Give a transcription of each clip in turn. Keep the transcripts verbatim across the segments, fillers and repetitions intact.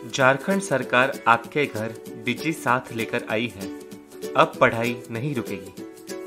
झारखंड सरकार आपके घर डिजी साथ लेकर आई है। अब पढ़ाई नहीं रुकेगी।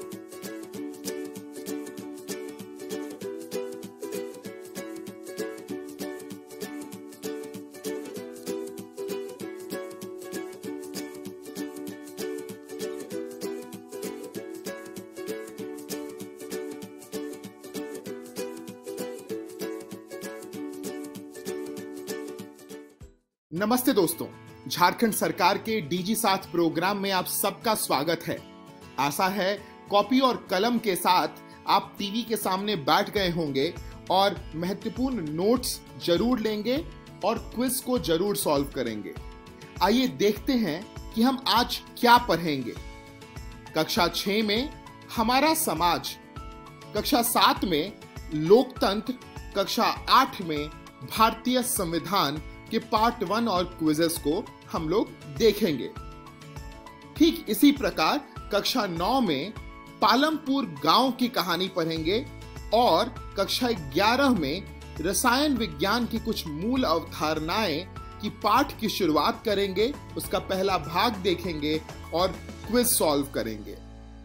नमस्ते दोस्तों, झारखंड सरकार के डीजी साथ प्रोग्राम में आप सबका स्वागत है। आशा है कॉपी और कलम के साथ आप टीवी के सामने बैठ गए होंगे और महत्वपूर्ण नोट्स जरूर लेंगे और क्विज को जरूर सॉल्व करेंगे। आइए देखते हैं कि हम आज क्या पढ़ेंगे। कक्षा छह में हमारा समाज, कक्षा सात में लोकतंत्र, कक्षा आठ में भारतीय संविधान के पार्ट वन और क्विजेस को हम लोग देखेंगे। ठीक इसी प्रकार कक्षा नौ में पालमपुर गांव की कहानी पढ़ेंगे और कक्षा ग्यारह में रसायन विज्ञान की कुछ मूल अवधारणाएं की पाठ की शुरुआत करेंगे। उसका पहला भाग देखेंगे और क्विज सॉल्व करेंगे।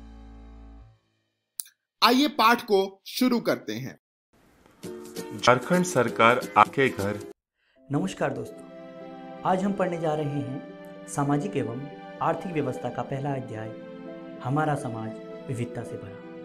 आइए पाठ को शुरू करते हैं। झारखंड सरकार आपके घर। नमस्कार दोस्तों, आज हम पढ़ने जा रहे हैं सामाजिक एवं आर्थिक व्यवस्था का पहला अध्याय, हमारा समाज विविधता से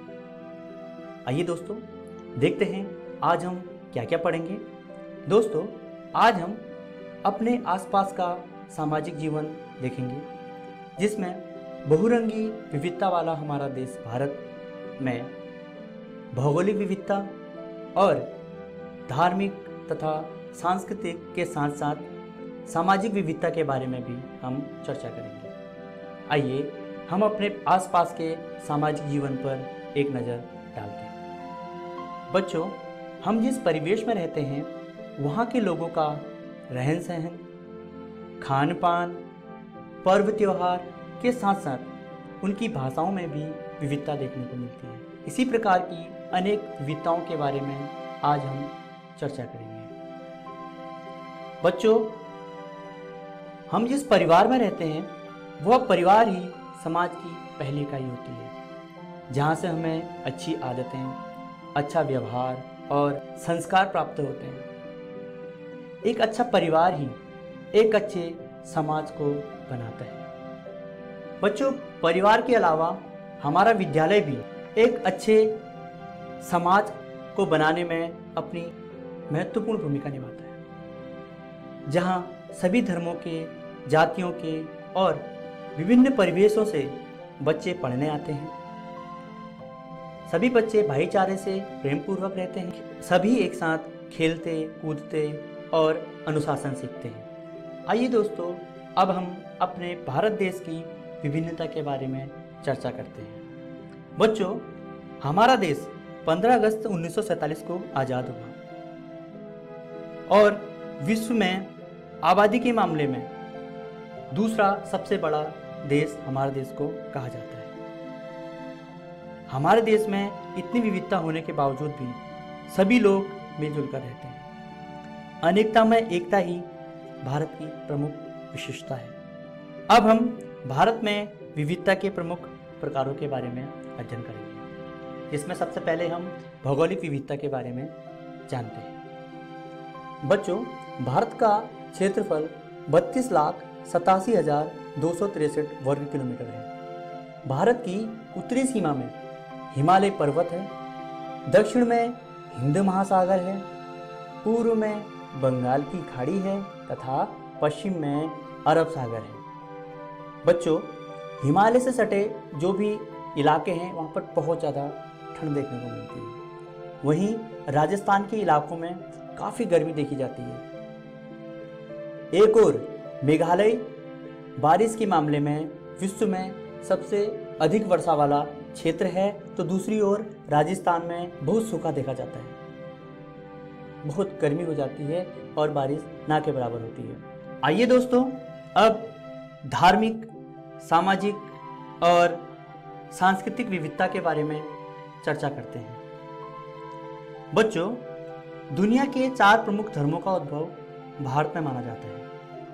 भरा। आइए दोस्तों देखते हैं आज हम क्या क्या पढ़ेंगे। दोस्तों आज हम अपने आसपास का सामाजिक जीवन देखेंगे, जिसमें बहुरंगी विविधता वाला हमारा देश भारत में भौगोलिक विविधता और धार्मिक तथा सांस्कृतिक के साथ साथ सामाजिक विविधता के बारे में भी हम चर्चा करेंगे। आइए हम अपने आसपास के सामाजिक जीवन पर एक नज़र डालते हैं। बच्चों, हम जिस परिवेश में रहते हैं वहाँ के लोगों का रहन सहन, खान पान, पर्व त्योहार के साथ साथ उनकी भाषाओं में भी विविधता देखने को मिलती है। इसी प्रकार की अनेक विविधताओं के बारे में आज हम चर्चा करेंगे। बच्चों, हम जिस परिवार में रहते हैं वह परिवार ही समाज की पहली इकाई होती है, जहाँ से हमें अच्छी आदतें, अच्छा व्यवहार और संस्कार प्राप्त होते हैं। एक अच्छा परिवार ही एक अच्छे समाज को बनाता है। बच्चों, परिवार के अलावा हमारा विद्यालय भी एक अच्छे समाज को बनाने में अपनी महत्वपूर्ण भूमिका निभाता है, जहाँ सभी धर्मों के, जातियों के और विभिन्न परिवेशों से बच्चे पढ़ने आते हैं। सभी बच्चे भाईचारे से प्रेम पूर्वक रहते हैं। सभी एक साथ खेलते, कूदते और अनुशासन सीखते हैं। आइए दोस्तों, अब हम अपने भारत देश की विभिन्नता के बारे में चर्चा करते हैं। बच्चों, हमारा देश पंद्रह अगस्त उन्नीस सौ सैंतालीस को आज़ाद हुआ और विश्व में आबादी के मामले में दूसरा सबसे बड़ा देश हमारे देश को कहा जाता है। हमारे देश में इतनी विविधता होने के बावजूद भी सभी लोग मिलजुल कर रहते हैं। अनेकता में एकता ही भारत की प्रमुख विशेषता है। अब हम भारत में विविधता के प्रमुख प्रकारों के बारे में अध्ययन करेंगे, जिसमें सबसे पहले हम भौगोलिक विविधता के बारे में जानते हैं। बच्चों, भारत का क्षेत्रफल बत्तीस लाख सतासी हजार दो सौ तिरसठ वर्ग किलोमीटर है। भारत की उत्तरी सीमा में हिमालय पर्वत है, दक्षिण में हिंद महासागर है, पूर्व में बंगाल की खाड़ी है तथा पश्चिम में अरब सागर है। बच्चों, हिमालय से सटे जो भी इलाके हैं वहाँ पर बहुत ज़्यादा ठंड देखने को मिलती है। वहीं राजस्थान के इलाकों में काफ़ी गर्मी देखी जाती है। एक और मेघालय बारिश के मामले में विश्व में सबसे अधिक वर्षा वाला क्षेत्र है, तो दूसरी ओर राजस्थान में बहुत सूखा देखा जाता है। बहुत गर्मी हो जाती है और बारिश ना के बराबर होती है। आइए दोस्तों, अब धार्मिक, सामाजिक और सांस्कृतिक विविधता के बारे में चर्चा करते हैं। बच्चों, दुनिया के चार प्रमुख धर्मों का उद्भव भारत में माना जाता है।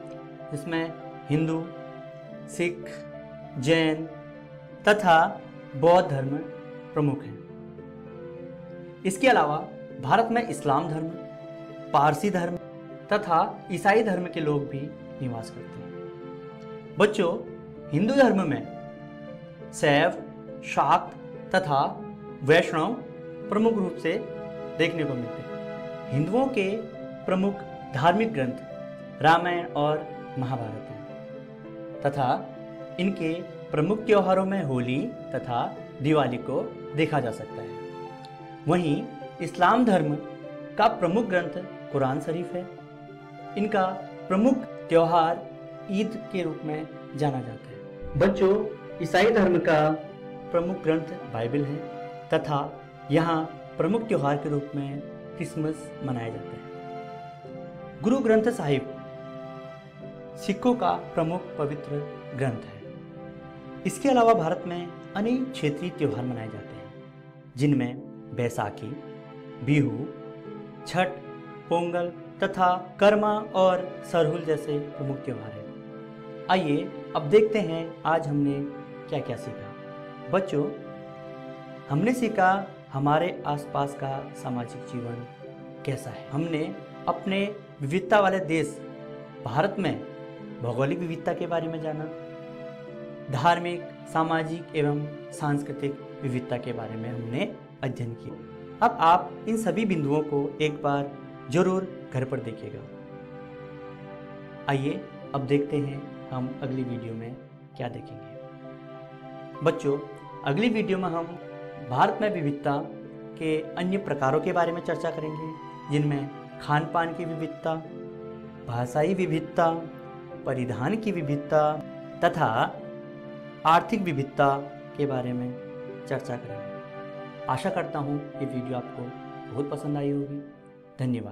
जिसमें हिंदू, सिख, जैन तथा बौद्ध धर्म प्रमुख हैं। इसके अलावा भारत में इस्लाम धर्म, पारसी धर्म तथा ईसाई धर्म के लोग भी निवास करते हैं। बच्चों, हिंदू धर्म में शैव, शाक्त तथा वैष्णव प्रमुख रूप से देखने को मिलते हैं। हिंदुओं के प्रमुख धार्मिक ग्रंथ रामायण और महाभारत हैं तथा इनके प्रमुख त्योहारों में होली तथा दिवाली को देखा जा सकता है। वहीं इस्लाम धर्म का प्रमुख ग्रंथ कुरान शरीफ है। इनका प्रमुख त्योहार ईद के रूप में जाना जाता है। बच्चों, ईसाई धर्म का प्रमुख ग्रंथ बाइबल है तथा यहाँ प्रमुख त्योहार के रूप में क्रिसमस मनाया जाता है। गुरु ग्रंथ साहिब सिखों का प्रमुख पवित्र ग्रंथ है। इसके अलावा भारत में अनेक क्षेत्रीय त्योहार मनाए जाते हैं, जिनमें बैसाखी, बिहू, छठ, पोंगल तथा कर्मा और सरहुल जैसे प्रमुख त्योहार हैं। आइए अब देखते हैं आज हमने क्या क्या सीखा। बच्चों, हमने सीखा हमारे आसपास का सामाजिक जीवन कैसा है। हमने अपने विविधता वाले देश भारत में भौगोलिक विविधता के बारे में जाना, धार्मिक, सामाजिक एवं सांस्कृतिक विविधता के बारे में हमने अध्ययन किया। अब आप इन सभी बिंदुओं को एक बार जरूर घर पर देखिएगा। आइए अब देखते हैं हम अगली वीडियो में क्या देखेंगे। बच्चों, अगली वीडियो में हम भारत में विविधता के अन्य प्रकारों के बारे में चर्चा करेंगे, जिनमें खान पान की विविधता, भाषाई विविधता, परिधान की विविधता तथा आर्थिक विविधता के बारे में चर्चा करेंगे। आशा करता हूँ ये वीडियो आपको बहुत पसंद आई होगी। धन्यवाद।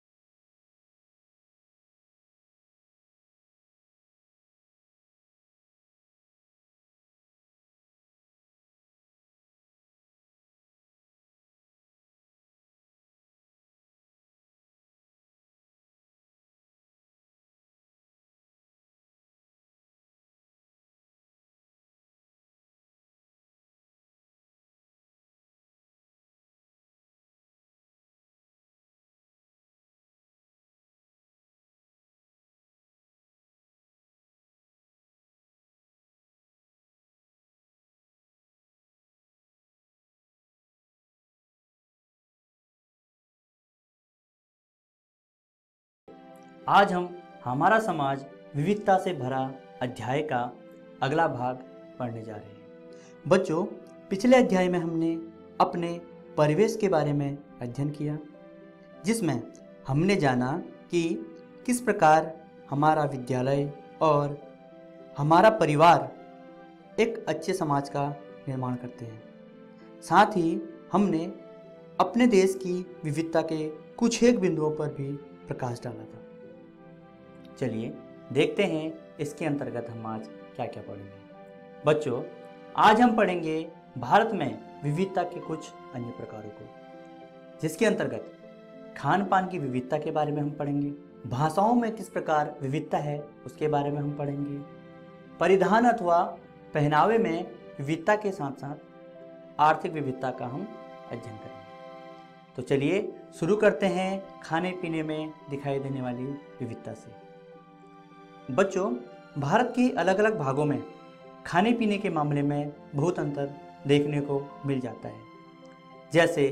आज हम हमारा समाज विविधता से भरा अध्याय का अगला भाग पढ़ने जा रहे हैं। बच्चों, पिछले अध्याय में हमने अपने परिवेश के बारे में अध्ययन किया, जिसमें हमने जाना कि किस प्रकार हमारा विद्यालय और हमारा परिवार एक अच्छे समाज का निर्माण करते हैं। साथ ही हमने अपने देश की विविधता के कुछ एक बिंदुओं पर भी प्रकाश डाला था। चलिए देखते हैं इसके अंतर्गत हम आज क्या क्या पढ़ेंगे। बच्चों, आज हम पढ़ेंगे भारत में विविधता के कुछ अन्य प्रकारों को, जिसके अंतर्गत खान पान की विविधता के बारे में हम पढ़ेंगे, भाषाओं में किस प्रकार विविधता है उसके बारे में हम पढ़ेंगे, परिधान अथवा पहनावे में विविधता के साथ साथ आर्थिक विविधता का हम अध्ययन करेंगे। तो चलिए शुरू करते हैं खाने पीने में दिखाई देने वाली विविधता से। बच्चों, भारत के अलग अलग भागों में खाने पीने के मामले में बहुत अंतर देखने को मिल जाता है। जैसे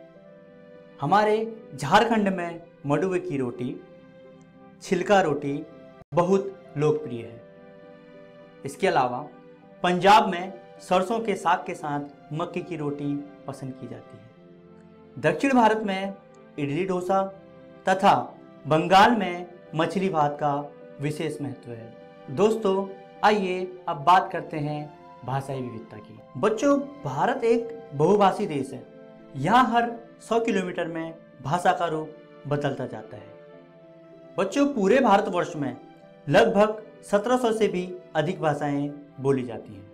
हमारे झारखंड में मडुए की रोटी, छिलका रोटी बहुत लोकप्रिय है। इसके अलावा पंजाब में सरसों के साग के साथ मक्की की रोटी पसंद की जाती है। दक्षिण भारत में इडली डोसा तथा बंगाल में मछली भात का विशेष महत्व है। दोस्तों, आइए अब बात करते हैं भाषाई विविधता की। बच्चों, भारत एक बहुभाषी देश है। यहाँ हर सौ किलोमीटर में भाषा का रूप बदलता जाता है। बच्चों, पूरे भारतवर्ष में लगभग सत्रह सौ से भी अधिक भाषाएं बोली जाती हैं।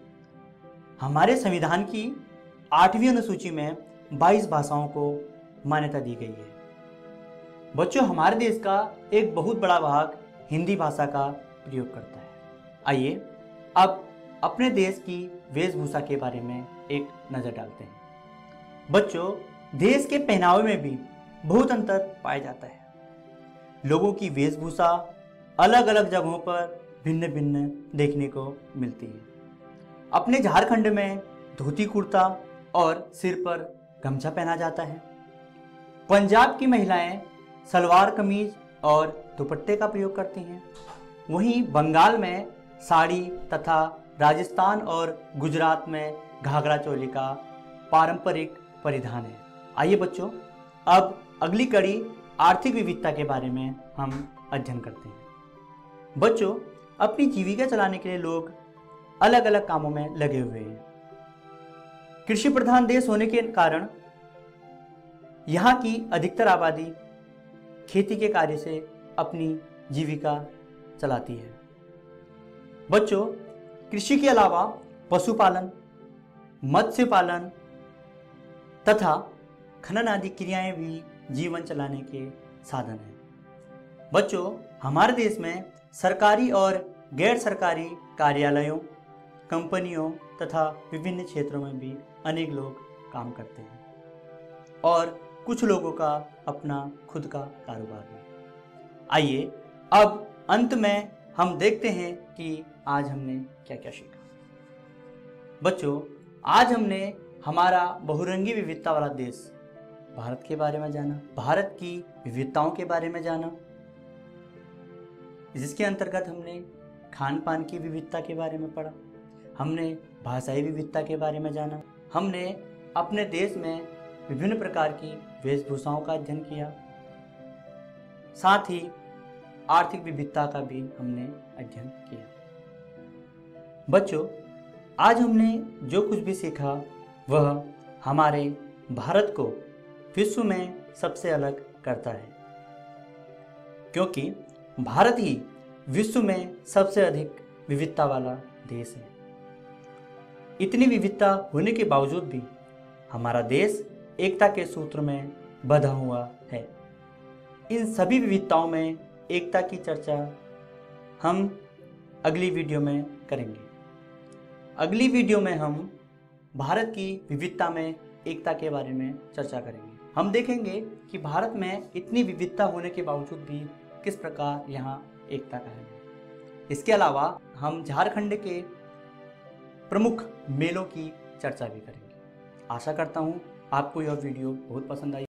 हमारे संविधान की आठवीं अनुसूची में बाईस भाषाओं को मान्यता दी गई है। बच्चों, हमारे देश का एक बहुत बड़ा भाग हिंदी भाषा का प्रयोग करता है। आइए अब अपने देश की वेशभूषा के बारे में एक नज़र डालते हैं। बच्चों, देश के पहनावे में भी बहुत अंतर पाया जाता है। लोगों की वेशभूषा अलग अलग जगहों पर भिन्न भिन्न देखने को मिलती है। अपने झारखंड में धोती कुर्ता और सिर पर गमछा पहना जाता है। पंजाब की महिलाएं सलवार कमीज और दुपट्टे का प्रयोग करती हैं। वहीं बंगाल में साड़ी तथा राजस्थान और गुजरात में घाघरा चोली का पारंपरिक परिधान है। आइए बच्चों, अब अगली कड़ी आर्थिक विविधता के बारे में हम अध्ययन करते हैं। बच्चों, अपनी जीविका चलाने के लिए लोग अलग अलग कामों में लगे हुए हैं। कृषि प्रधान देश होने के कारण यहाँ की अधिकतर आबादी खेती के कार्य से अपनी जीविका चलाती है। बच्चों, कृषि के अलावा पशुपालन, मत्स्य पालन तथा खनन आदि क्रियाएं भी जीवन चलाने के साधन हैं। बच्चों, हमारे देश में सरकारी और गैर सरकारी कार्यालयों, कंपनियों तथा विभिन्न क्षेत्रों में भी अनेक लोग काम करते हैं और कुछ लोगों का अपना खुद का कारोबार है। आइए अब अंत में हम देखते हैं कि आज हमने क्या क्या सीखा। बच्चों, आज हमने हमारा बहुरंगी विविधता वाला देश भारत के बारे में जाना, भारत की विविधताओं के बारे में जाना, जिसके अंतर्गत हमने खान पान की विविधता के बारे में पढ़ा, हमने भाषाई विविधता के बारे में जाना, हमने अपने देश में विभिन्न प्रकार की वेशभूषाओं का अध्ययन किया, साथ ही आर्थिक विविधता का भी हमने अध्ययन किया। बच्चों, आज हमने जो कुछ भी सीखा वह हमारे भारत को विश्व में सबसे अलग करता है, क्योंकि भारत ही विश्व में सबसे अधिक विविधता वाला देश है। इतनी विविधता होने के बावजूद भी हमारा देश एकता के सूत्र में बंधा हुआ है। इन सभी विविधताओं में एकता की चर्चा हम अगली वीडियो में करेंगे। अगली वीडियो में हम भारत की विविधता में एकता के बारे में चर्चा करेंगे। हम देखेंगे कि भारत में इतनी विविधता होने के बावजूद भी किस प्रकार यहाँ एकता कायम है। इसके अलावा हम झारखंड के प्रमुख मेलों की चर्चा भी करेंगे। आशा करता हूँ आपको यह वीडियो बहुत पसंद आई।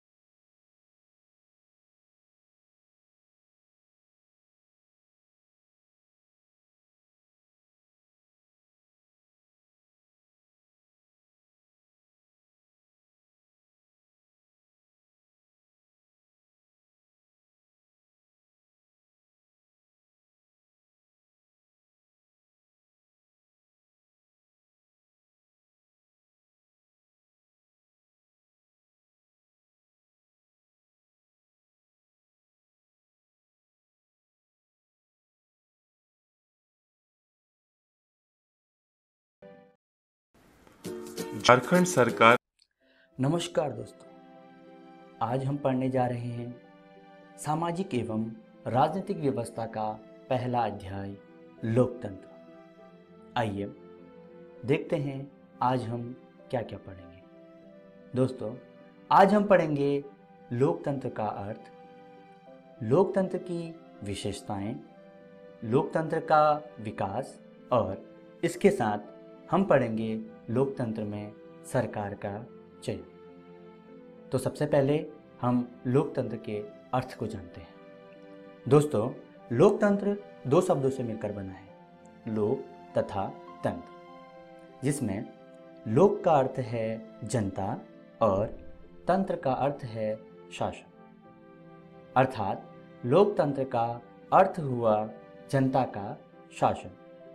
झारखंड सरकार। नमस्कार दोस्तों, आज हम पढ़ने जा रहे हैं सामाजिक एवं राजनीतिक व्यवस्था का पहला अध्याय लोकतंत्र। आइए देखते हैं आज हम क्या क्या पढ़ेंगे। दोस्तों, आज हम पढ़ेंगे लोकतंत्र का अर्थ, लोकतंत्र की विशेषताएं, लोकतंत्र का विकास और इसके साथ हम पढ़ेंगे लोकतंत्र में सरकार का चयन। तो सबसे पहले हम लोकतंत्र के अर्थ को जानते हैं। दोस्तों, लोकतंत्र दो शब्दों से मिलकर बना है, लोक तथा तंत्र, जिसमें लोक का अर्थ है जनता और तंत्र का अर्थ है शासन। अर्थात लोकतंत्र का अर्थ हुआ जनता का शासन।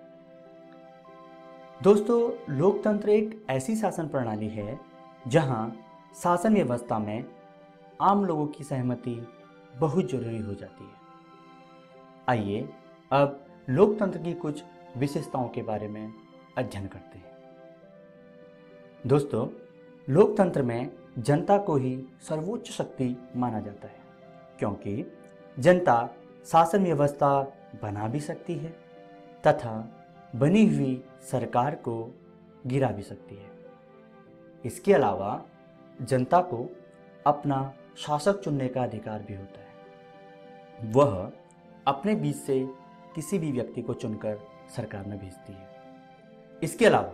दोस्तों, लोकतंत्र एक ऐसी शासन प्रणाली है जहां शासन व्यवस्था में आम लोगों की सहमति बहुत जरूरी हो जाती है। आइए अब लोकतंत्र की कुछ विशेषताओं के बारे में अध्ययन करते हैं। दोस्तों, लोकतंत्र में जनता को ही सर्वोच्च शक्ति माना जाता है, क्योंकि जनता शासन व्यवस्था बना भी सकती है तथा बनी हुई सरकार को गिरा भी सकती है। इसके अलावा जनता को अपना शासक चुनने का अधिकार भी होता है। वह अपने बीच से किसी भी व्यक्ति को चुनकर सरकार में भेजती है। इसके अलावा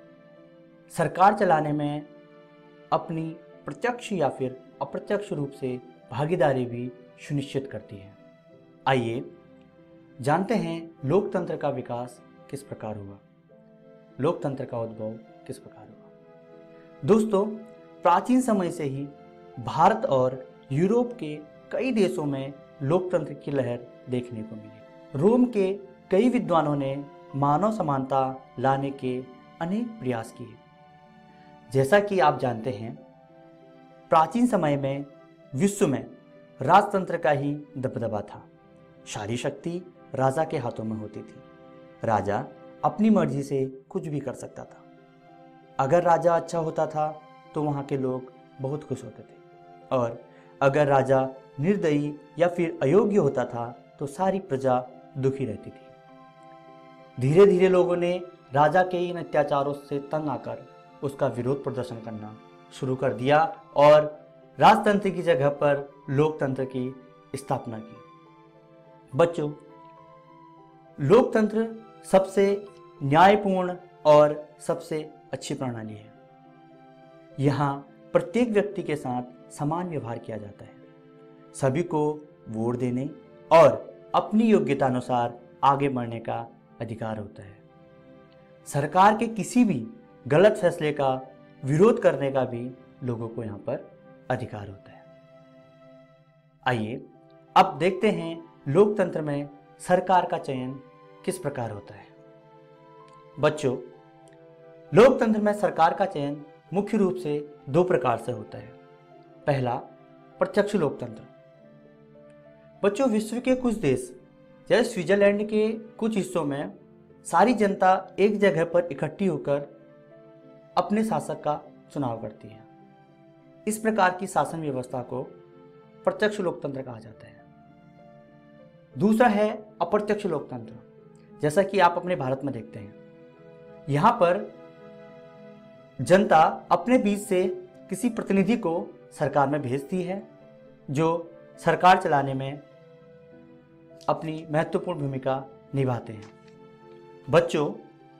सरकार चलाने में अपनी प्रत्यक्ष या फिर अप्रत्यक्ष रूप से भागीदारी भी सुनिश्चित करती है। आइए जानते हैं लोकतंत्र का विकास किस प्रकार हुआ, लोकतंत्र का उद्भव किस प्रकार हुआ। दोस्तों, प्राचीन समय से ही भारत और यूरोप के कई देशों में लोकतंत्र की लहर देखने को मिली। रोम के कई विद्वानों ने मानव समानता लाने के अनेक प्रयास किए। जैसा कि आप जानते हैं, प्राचीन समय में विश्व में राजतंत्र का ही दबदबा था। सारी शक्ति राजा के हाथों में होती थी। राजा अपनी मर्जी से कुछ भी कर सकता था। अगर राजा अच्छा होता था तो वहाँ के लोग बहुत खुश होते थे, और अगर राजा निर्दयी या फिर अयोग्य होता था तो सारी प्रजा दुखी रहती थी। धीरे धीरे लोगों ने राजा के इन अत्याचारों से तंग आकर उसका विरोध प्रदर्शन करना शुरू कर दिया और राजतंत्र की जगह पर लोकतंत्र की स्थापना की। बच्चों, लोकतंत्र सबसे न्यायपूर्ण और सबसे अच्छी प्रणाली है। यहाँ प्रत्येक व्यक्ति के साथ समान व्यवहार किया जाता है। सभी को वोट देने और अपनी योग्यता अनुसार आगे बढ़ने का अधिकार होता है। सरकार के किसी भी गलत फैसले का विरोध करने का भी लोगों को यहाँ पर अधिकार होता है। आइए अब देखते हैं लोकतंत्र में सरकार का चयन किस प्रकार होता है। बच्चों, लोकतंत्र में सरकार का चयन मुख्य रूप से दो प्रकार से होता है। पहला, प्रत्यक्ष लोकतंत्र। बच्चों, विश्व के कुछ देश जैसे स्विट्जरलैंड के कुछ हिस्सों में सारी जनता एक जगह पर इकट्ठी होकर अपने शासक का चुनाव करती है। इस प्रकार की शासन व्यवस्था को प्रत्यक्ष लोकतंत्र कहा जाता है। दूसरा है अप्रत्यक्ष लोकतंत्र, जैसा कि आप अपने भारत में देखते हैं। यहाँ पर जनता अपने बीच से किसी प्रतिनिधि को सरकार में भेजती है जो सरकार चलाने में अपनी महत्वपूर्ण भूमिका निभाते हैं। बच्चों,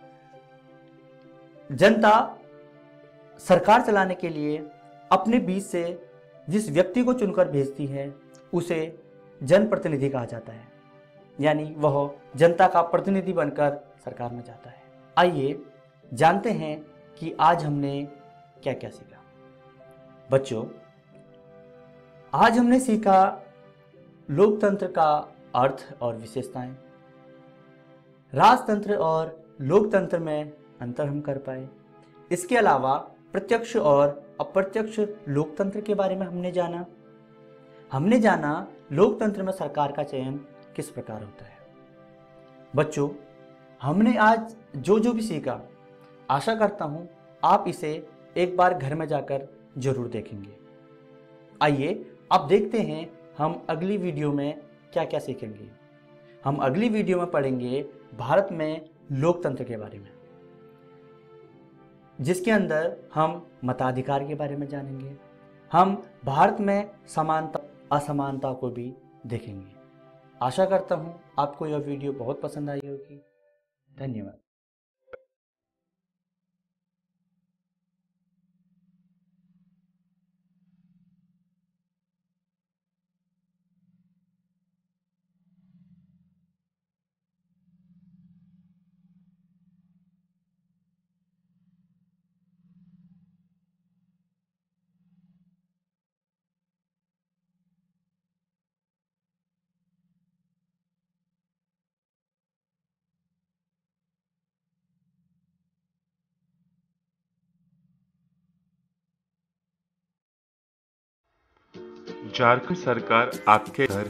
जनता सरकार चलाने के लिए अपने बीच से जिस व्यक्ति को चुनकर भेजती है उसे जनप्रतिनिधि कहा जाता है, यानी वह जनता का प्रतिनिधि बनकर सरकार में जाता है। आइए जानते हैं कि आज हमने क्या क्या सीखा। बच्चों, आज हमने सीखा लोकतंत्र का अर्थ और विशेषताएं, राजतंत्र और लोकतंत्र में अंतर हम कर पाए। इसके अलावा प्रत्यक्ष और अप्रत्यक्ष लोकतंत्र के बारे में हमने जाना। हमने जाना लोकतंत्र में सरकार का चयन किस प्रकार होता है। बच्चों, हमने आज जो जो भी सीखा, आशा करता हूं आप इसे एक बार घर में जाकर जरूर देखेंगे। आइए अब देखते हैं हम अगली वीडियो में क्या क्या सीखेंगे। हम अगली वीडियो में पढ़ेंगे भारत में लोकतंत्र के बारे में, जिसके अंदर हम मताधिकार के बारे में जानेंगे। हम भारत में समानता असमानता को भी देखेंगे। आशा करता हूं आपको यह वीडियो बहुत पसंद आई होगी। धन्यवाद। झारखंड सरकार आपके घर।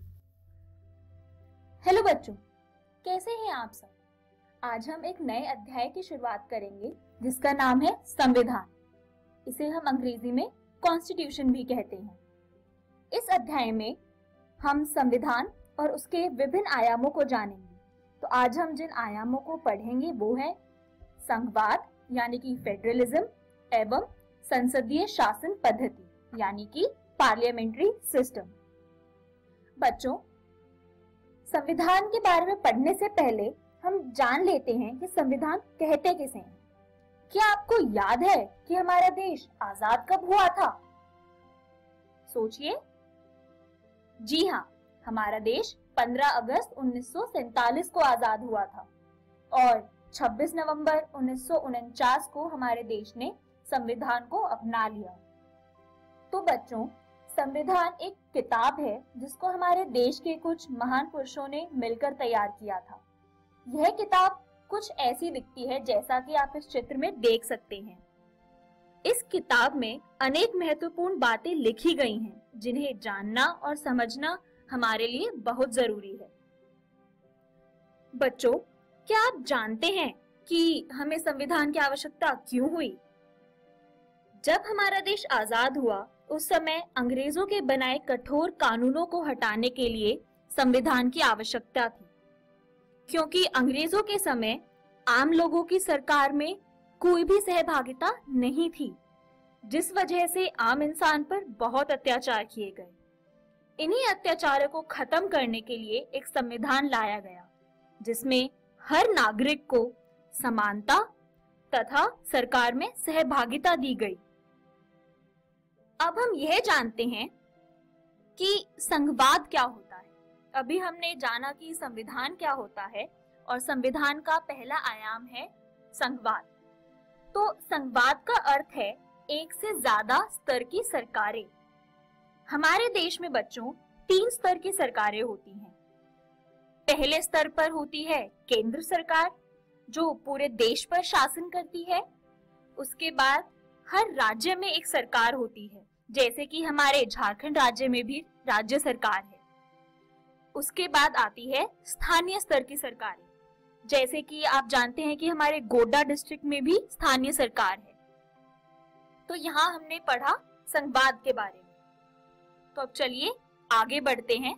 हेलो बच्चों, कैसे हैं आप सब। आज हम एक नए अध्याय की शुरुआत करेंगे जिसका नाम है संविधान। इसे हम अंग्रेजी में कॉन्स्टिट्यूशन भी कहते हैं। इस अध्याय में हम संविधान और उसके विभिन्न आयामों को जानेंगे। तो आज हम जिन आयामों को पढ़ेंगे वो है संघवाद यानी कि फेडरलिज्म एवं संसदीय शासन पद्धति यानी कि पार्लियामेंट्री सिस्टम। बच्चों, संविधान के बारे में पढ़ने से पहले हम जान लेते हैं कि संविधान कहते किसे हैं। क्या आपको याद है कि हमारा देश आजाद कब हुआ था? सोचिए। जी हाँ, हमारा देश पंद्रह अगस्त उन्नीस सौ सैंतालीस को आजाद हुआ था और छब्बीस नवंबर उन्नीस सौ उनचास को हमारे देश ने संविधान को अपना लिया। तो बच्चों, संविधान एक किताब है जिसको हमारे देश के कुछ महान पुरुषों ने मिलकर तैयार किया था। यह किताब कुछ ऐसी दिखती है जैसा कि आप इस चित्र में देख सकते हैं। इस किताब में अनेक महत्वपूर्ण बातें लिखी गई हैं जिन्हें जानना और समझना हमारे लिए बहुत जरूरी है। बच्चों, क्या आप जानते हैं कि हमें संविधान की आवश्यकता क्यों हुई? जब हमारा देश आजाद हुआ उस समय अंग्रेजों के बनाए कठोर कानूनों को हटाने के लिए संविधान की आवश्यकता थी, क्योंकि अंग्रेजों के समय आम लोगों की सरकार में कोई भी सहभागिता नहीं थी, जिस वजह से आम इंसान पर बहुत अत्याचार किए गए। इन्हीं अत्याचारों को खत्म करने के लिए एक संविधान लाया गया जिसमें हर नागरिक को समानता तथा सरकार में सहभागिता दी गई। अब हम यह जानते हैं कि संघवाद क्या होता है। अभी हमने जाना कि संविधान क्या होता है और संविधान का पहला आयाम है संघवाद। तो संघवाद का अर्थ है एक से ज्यादा स्तर की सरकारें। हमारे देश में बच्चों तीन स्तर की सरकारें होती हैं। पहले स्तर पर होती है केंद्र सरकार जो पूरे देश पर शासन करती है। उसके बाद हर राज्य में एक सरकार होती है, जैसे कि हमारे झारखंड राज्य में भी राज्य सरकार है। उसके बाद आती है स्थानीय स्तर की सरकारें, जैसे कि आप जानते हैं कि हमारे गोड्डा डिस्ट्रिक्ट में भी स्थानीय सरकार है। तो यहाँ हमने पढ़ा संघवाद के बारे में। तो अब चलिए आगे बढ़ते हैं।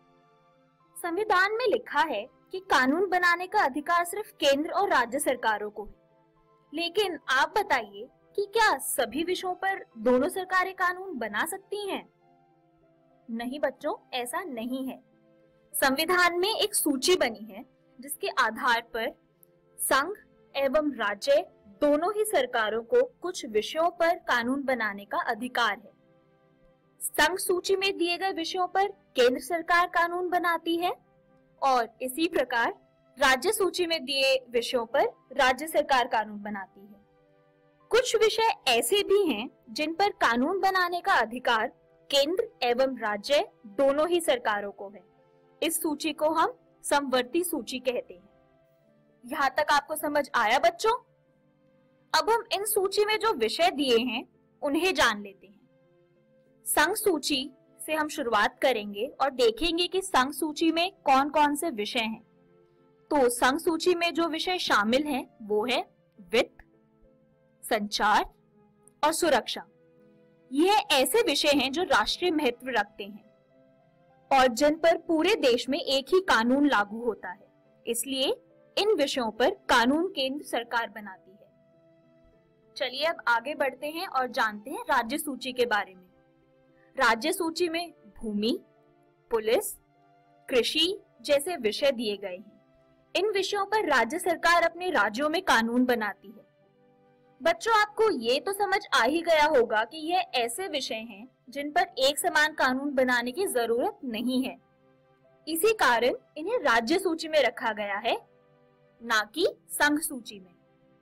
संविधान में लिखा है कि कानून बनाने का अधिकार सिर्फ केंद्र और राज्य सरकारों को है। लेकिन आप बताइए कि क्या सभी विषयों पर दोनों सरकारें कानून बना सकती हैं? नहीं बच्चों, ऐसा नहीं है। संविधान में एक सूची बनी है जिसके आधार पर संघ एवं राज्य दोनों ही सरकारों को कुछ विषयों पर कानून बनाने का अधिकार है। संघ सूची में दिए गए विषयों पर केंद्र सरकार कानून बनाती है और इसी प्रकार राज्य सूची में दिए विषयों पर राज्य सरकार कानून बनाती है। कुछ विषय ऐसे भी हैं जिन पर कानून बनाने का अधिकार केंद्र एवं राज्य दोनों ही सरकारों को है। इस सूची को हम समवर्ती सूची कहते हैं। यहाँ तक आपको समझ आया बच्चों? अब हम इन सूची में जो विषय दिए हैं उन्हें जान लेते हैं। संघ सूची से हम शुरुआत करेंगे और देखेंगे कि संघ सूची में कौन कौन से विषय हैं। तो संघ सूची में जो विषय शामिल हैं वो है वित्त, संचार और सुरक्षा। यह ऐसे विषय हैं जो राष्ट्रीय महत्व रखते हैं और जिन पर पूरे देश में एक ही कानून लागू होता है। इसलिए इन विषयों पर कानून केंद्र सरकार बनाती है। चलिए अब आगे बढ़ते हैं और जानते हैं राज्य सूची के बारे में। राज्य सूची में भूमि, पुलिस, कृषि जैसे विषय दिए गए हैं। इन विषयों पर राज्य सरकार अपने राज्यों में कानून बनाती है। बच्चों, आपको ये तो समझ आ ही गया होगा कि यह ऐसे विषय हैं जिन पर एक समान कानून बनाने की जरूरत नहीं है। इसी कारण इन्हें राज्य सूची में रखा गया है, ना कि संघ सूची में।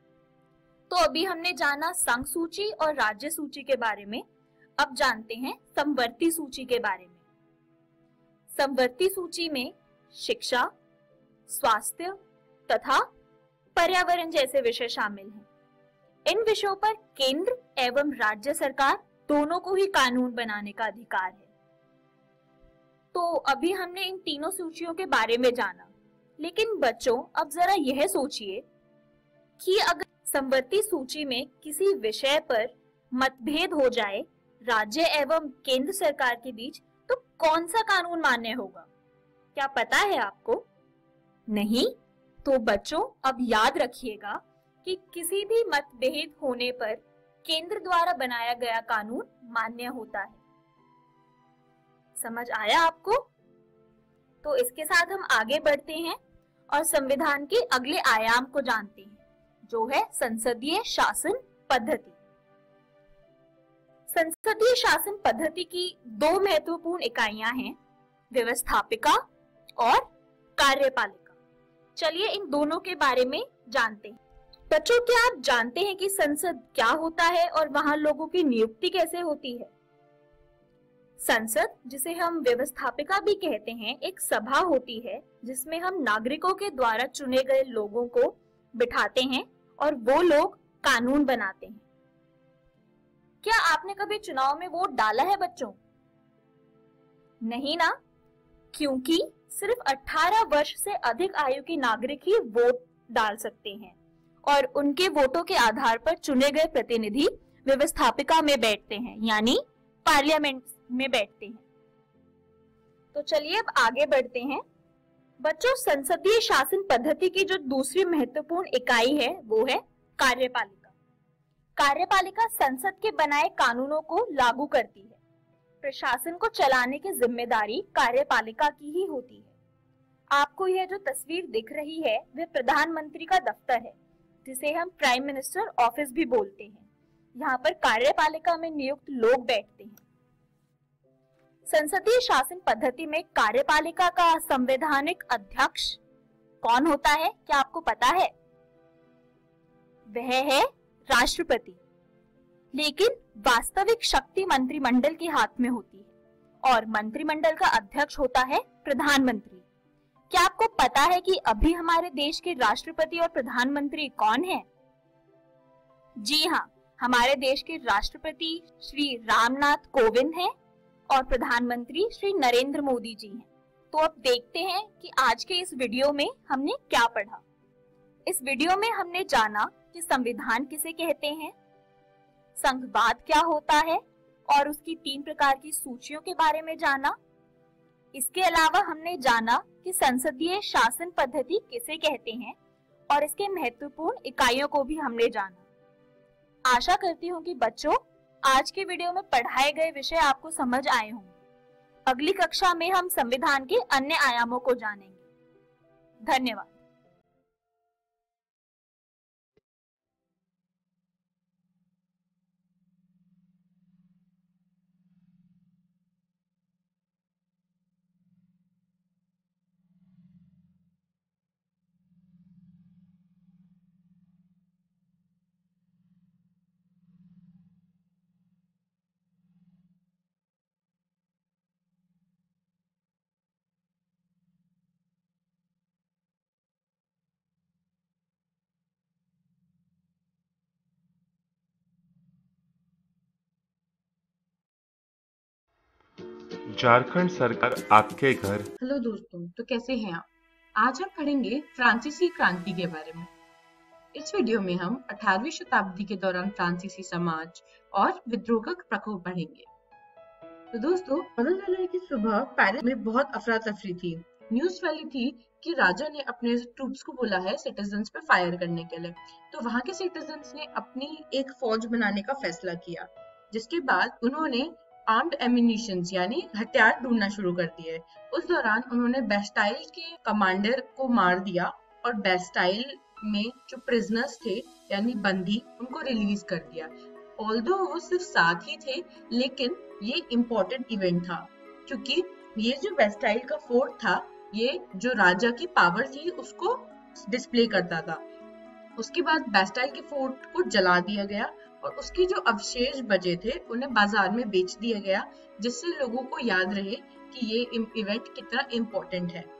तो अभी हमने जाना संघ सूची और राज्य सूची के बारे में। अब जानते हैं समवर्ती सूची के बारे में। समवर्ती सूची में शिक्षा, स्वास्थ्य तथा पर्यावरण जैसे विषय शामिल हैं। इन विषयों पर केंद्र एवं राज्य सरकार दोनों को ही कानून बनाने का अधिकार है। तो अभी हमने इन तीनों सूचियों के बारे में जाना, लेकिन बच्चों अब जरा यह सोचिए कि अगर समवर्ती सूची में किसी विषय पर मतभेद हो जाए राज्य एवं केंद्र सरकार के बीच, तो कौन सा कानून मान्य होगा? क्या पता है आपको? नहीं? तो बच्चों, अब याद रखिएगा कि किसी भी मतभेद होने पर केंद्र द्वारा बनाया गया कानून मान्य होता है। समझ आया आपको? तो इसके साथ हम आगे बढ़ते हैं और संविधान के अगले आयाम को जानते हैं, जो है संसदीय शासन पद्धति। संसदीय शासन पद्धति की दो महत्वपूर्ण इकाइयां हैं, व्यवस्थापिका और कार्यपालिका। चलिए इन दोनों के बारे में जानते हैं। बच्चों, क्या आप जानते हैं कि संसद क्या होता है और वहां लोगों की नियुक्ति कैसे होती है? संसद, जिसे हम व्यवस्थापिका भी कहते हैं, एक सभा होती है जिसमें हम नागरिकों के द्वारा चुने गए लोगों को बिठाते हैं और वो लोग कानून बनाते हैं। क्या आपने कभी चुनाव में वोट डाला है बच्चों? नहीं ना? क्योंकि सिर्फ अठारह वर्ष से अधिक आयु के नागरिक ही वोट डाल सकते हैं और उनके वोटों के आधार पर चुने गए प्रतिनिधि व्यवस्थापिका में बैठते हैं, यानी पार्लियामेंट में बैठते हैं। तो चलिए अब आगे बढ़ते हैं। बच्चों, संसदीय शासन पद्धति की जो दूसरी महत्वपूर्ण इकाई है वो है कार्यपालिका। कार्यपालिका संसद के बनाए कानूनों को लागू करती है। प्रशासन को चलाने की जिम्मेदारी कार्यपालिका की ही होती है। आपको यह जो तस्वीर दिख रही है वह प्रधानमंत्री का दफ्तर है, जिसे हम प्राइम मिनिस्टर ऑफिस भी बोलते हैं। यहाँ पर कार्यपालिका में नियुक्त लोग बैठते हैं। संसदीय शासन पद्धति में कार्यपालिका का संवैधानिक अध्यक्ष कौन होता है? क्या आपको पता है? वह है राष्ट्रपति। लेकिन वास्तविक शक्ति मंत्रिमंडल के हाथ में होती है और मंत्रिमंडल का अध्यक्ष होता है प्रधानमंत्री। क्या आपको पता है कि अभी हमारे देश के राष्ट्रपति और प्रधानमंत्री कौन हैं? जी हाँ, हमारे देश के राष्ट्रपति श्री रामनाथ कोविंद हैं और प्रधानमंत्री श्री नरेंद्र मोदी जी हैं। तो अब देखते हैं कि आज के इस वीडियो में हमने क्या पढ़ा। इस वीडियो में हमने जाना कि संविधान किसे कहते हैं, संघवाद क्या होता है और उसकी तीन प्रकार की सूचियों के बारे में जाना। इसके अलावा हमने जाना कि संसदीय शासन पद्धति किसे कहते हैं और इसके महत्वपूर्ण इकाइयों को भी हमने जाना। आशा करती हूँ कि बच्चों, आज के वीडियो में पढ़ाए गए विषय आपको समझ आए होंगे। अगली कक्षा में हम संविधान के अन्य आयामों को जानेंगे। धन्यवाद। झारखंड सरकार आपके घर। हेलो दोस्तों, तो कैसे हैं आप? आज हम पढ़ेंगे फ्रांसीसी क्रांति के बारे में। इस वीडियो में हम अठारहवीं शताब्दी के दौरान फ्रांसीसी समाज और विद्रोह का प्रकोप पढ़ेंगे। तो दोस्तों, चौदह जुलाई की सुबह पेरिस में बहुत अफरा तफरी थी। न्यूज फैली थी कि राजा ने अपने ट्रूप्स को बोला है सिटीजन्स पे फायर करने के लिए। तो वहां के सिटीजन्स ने अपनी एक फौज बनाने का फैसला किया, जिसके बाद उन्होंने आर्म्ड एम्यूनिशंस यानी हथियार ढूंढना शुरू कर दिए। उस दौरान उन्होंने बेस्टाइल के कमांडर को मार दिया और बेस्टाइल में जो प्रिजनर्स थे यानी बंदी, उनको रिलीज कर दिया। ऑल्दो वो सिर्फ सात ही थे, लेकिन ये इम्पोर्टेंट इवेंट था क्योंकि ये जो बेस्टाइल का फोर्ट था, ये जो राजा की पावर थी उसको डिस्प्ले करता था। उसके बाद बेस्टाइल के फोर्ट को जला दिया गया और उसके जो अवशेष बचे थे उन्हें बाजार में बेच दिया गया, जिससे लोगों को याद रहे कि ये इवेंट कितना इम्पोर्टेंट है।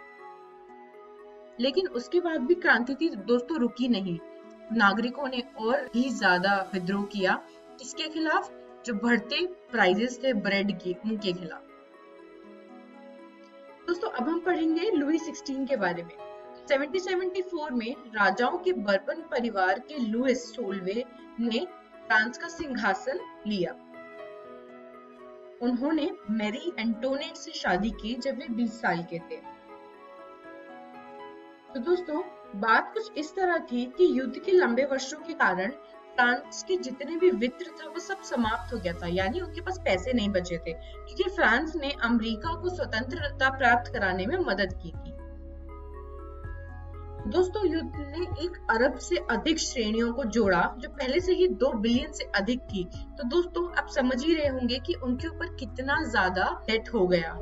लेकिन उसके बाद भी क्रांति थी दोस्तों रुकी नहीं। नागरिकों ने और भी ज्यादा विद्रोह किया। इसके खिलाफ जो बढ़ते प्राइजेस थे ब्रेड के, उनके खिलाफ। दोस्तों, अब हम पढ़ेंगे लुई सिक्सटीन के बारे में। सत्रह सौ चौहत्तर में राजाओं के बर्बन परिवार के लुइस सोलहवें ने फ्रांस का सिंहासन लिया उन्होंने मैरी एंटोनेट से शादी की जब वे बीस साल के थे। तो दोस्तों, बात कुछ इस तरह थी कि युद्ध के लंबे वर्षों के कारण फ्रांस के जितने भी वित्त था वो सब समाप्त हो गया था, यानी उनके पास पैसे नहीं बचे थे, क्योंकि फ्रांस ने अमेरिका को स्वतंत्रता प्राप्त कराने में मदद की थी। दोस्तों, युद्ध ने एक अरब से अधिक श्रेणियों को जोड़ा जो पहले से ही दो बिलियन से अधिक थी। तो दोस्तों, आप समझ ही रहे होंगे कि उनके ऊपर कितना ज्यादा डेट हो गया।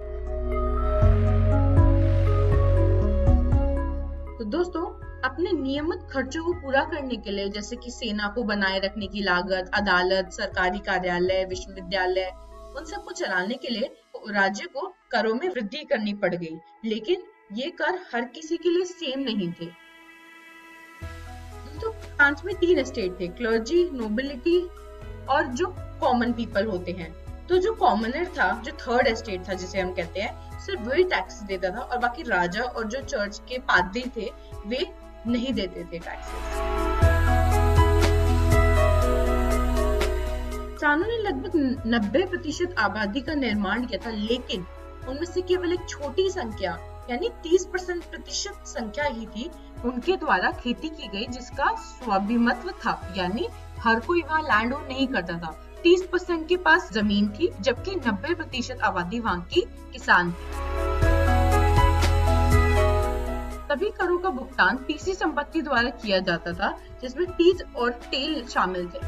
तो दोस्तों, अपने नियमित खर्चों को पूरा करने के लिए, जैसे कि सेना को बनाए रखने की लागत, अदालत, सरकारी कार्यालय, विश्वविद्यालय, उन सबको चलाने के लिए राज्य को करों में वृद्धि करनी पड़ गई। लेकिन ये कर हर किसी के लिए सेम नहीं थे। तो फ्रांस में तीन स्टेट थे, क्लर्जी, नोबिलिटी और जो कॉमन पीपल होते हैं। तो जो कॉमनर था, जो थर्ड स्टेट था जिसे हम कहते हैं, सिर्फ वही टैक्स देता था और बाकी राजा और जो चर्च के पादरी थे वे नहीं देते थे टैक्सेस। इंसानों ने लगभग नब्बे प्रतिशत आबादी का निर्माण किया था, लेकिन उनमें से केवल एक छोटी संख्या यानी तीस प्रतिशत संख्या ही थी उनके द्वारा खेती की गई जिसका स्वाभिमत्व था, यानी हर कोई वहाँ लैंड ओन नहीं करता था। तीस परसेंट के पास जमीन थी, जबकि नब्बे प्रतिशत आबादी वहाँ की किसान थी। सभी करों का भुगतान तीसरी संपत्ति द्वारा किया जाता था, जिसमें टीज और टेल शामिल थे।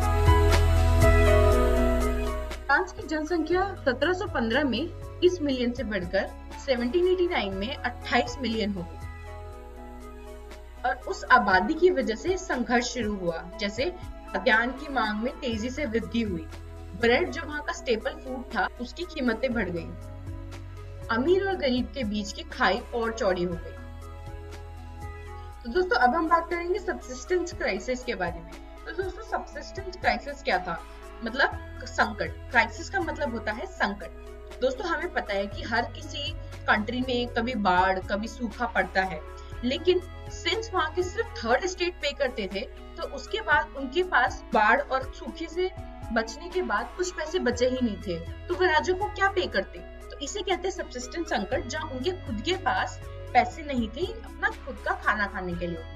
फ्रांस की जनसंख्या सत्रह सौ पंद्रह में तीस मिलियन से बढ़कर सत्रह सौ नवासी में अट्ठाईस मिलियन हो गई और उस आबादी की वजह से संघर्ष शुरू हुआ, जैसे खाद्यान्न की मांग में तेजी से वृद्धि हुई। ब्रेड जो वहाँ का स्टेपल फूड था, उसकी कीमतें बढ़ गई। अमीर और गरीब के बीच की खाई और चौड़ी हो गई। तो दोस्तों, अब हम बात करेंगे सबसिस्टेंस क्राइसिस के बारे में। तो दोस्तों, सबसिस्टेंस क्राइसिस क्या था? मतलब संकट। क्राइसिस का मतलब होता है संकट। दोस्तों, हमें पता है कि हर किसी कंट्री में कभी बाढ़, कभी सूखा पड़ता है, लेकिन सिंस वहाँ के सिर्फ थर्ड स्टेट पे करते थे, तो उसके बाद उनके पास बाढ़ और सूखे से बचने के बाद कुछ पैसे बचे ही नहीं थे, तो वो राज्यों को क्या पे करते? तो इसे कहते हैं सबसिस्टेंस संकट, जहाँ उनके खुद के पास पैसे नहीं थे अपना खुद का खाना खाने के लिए।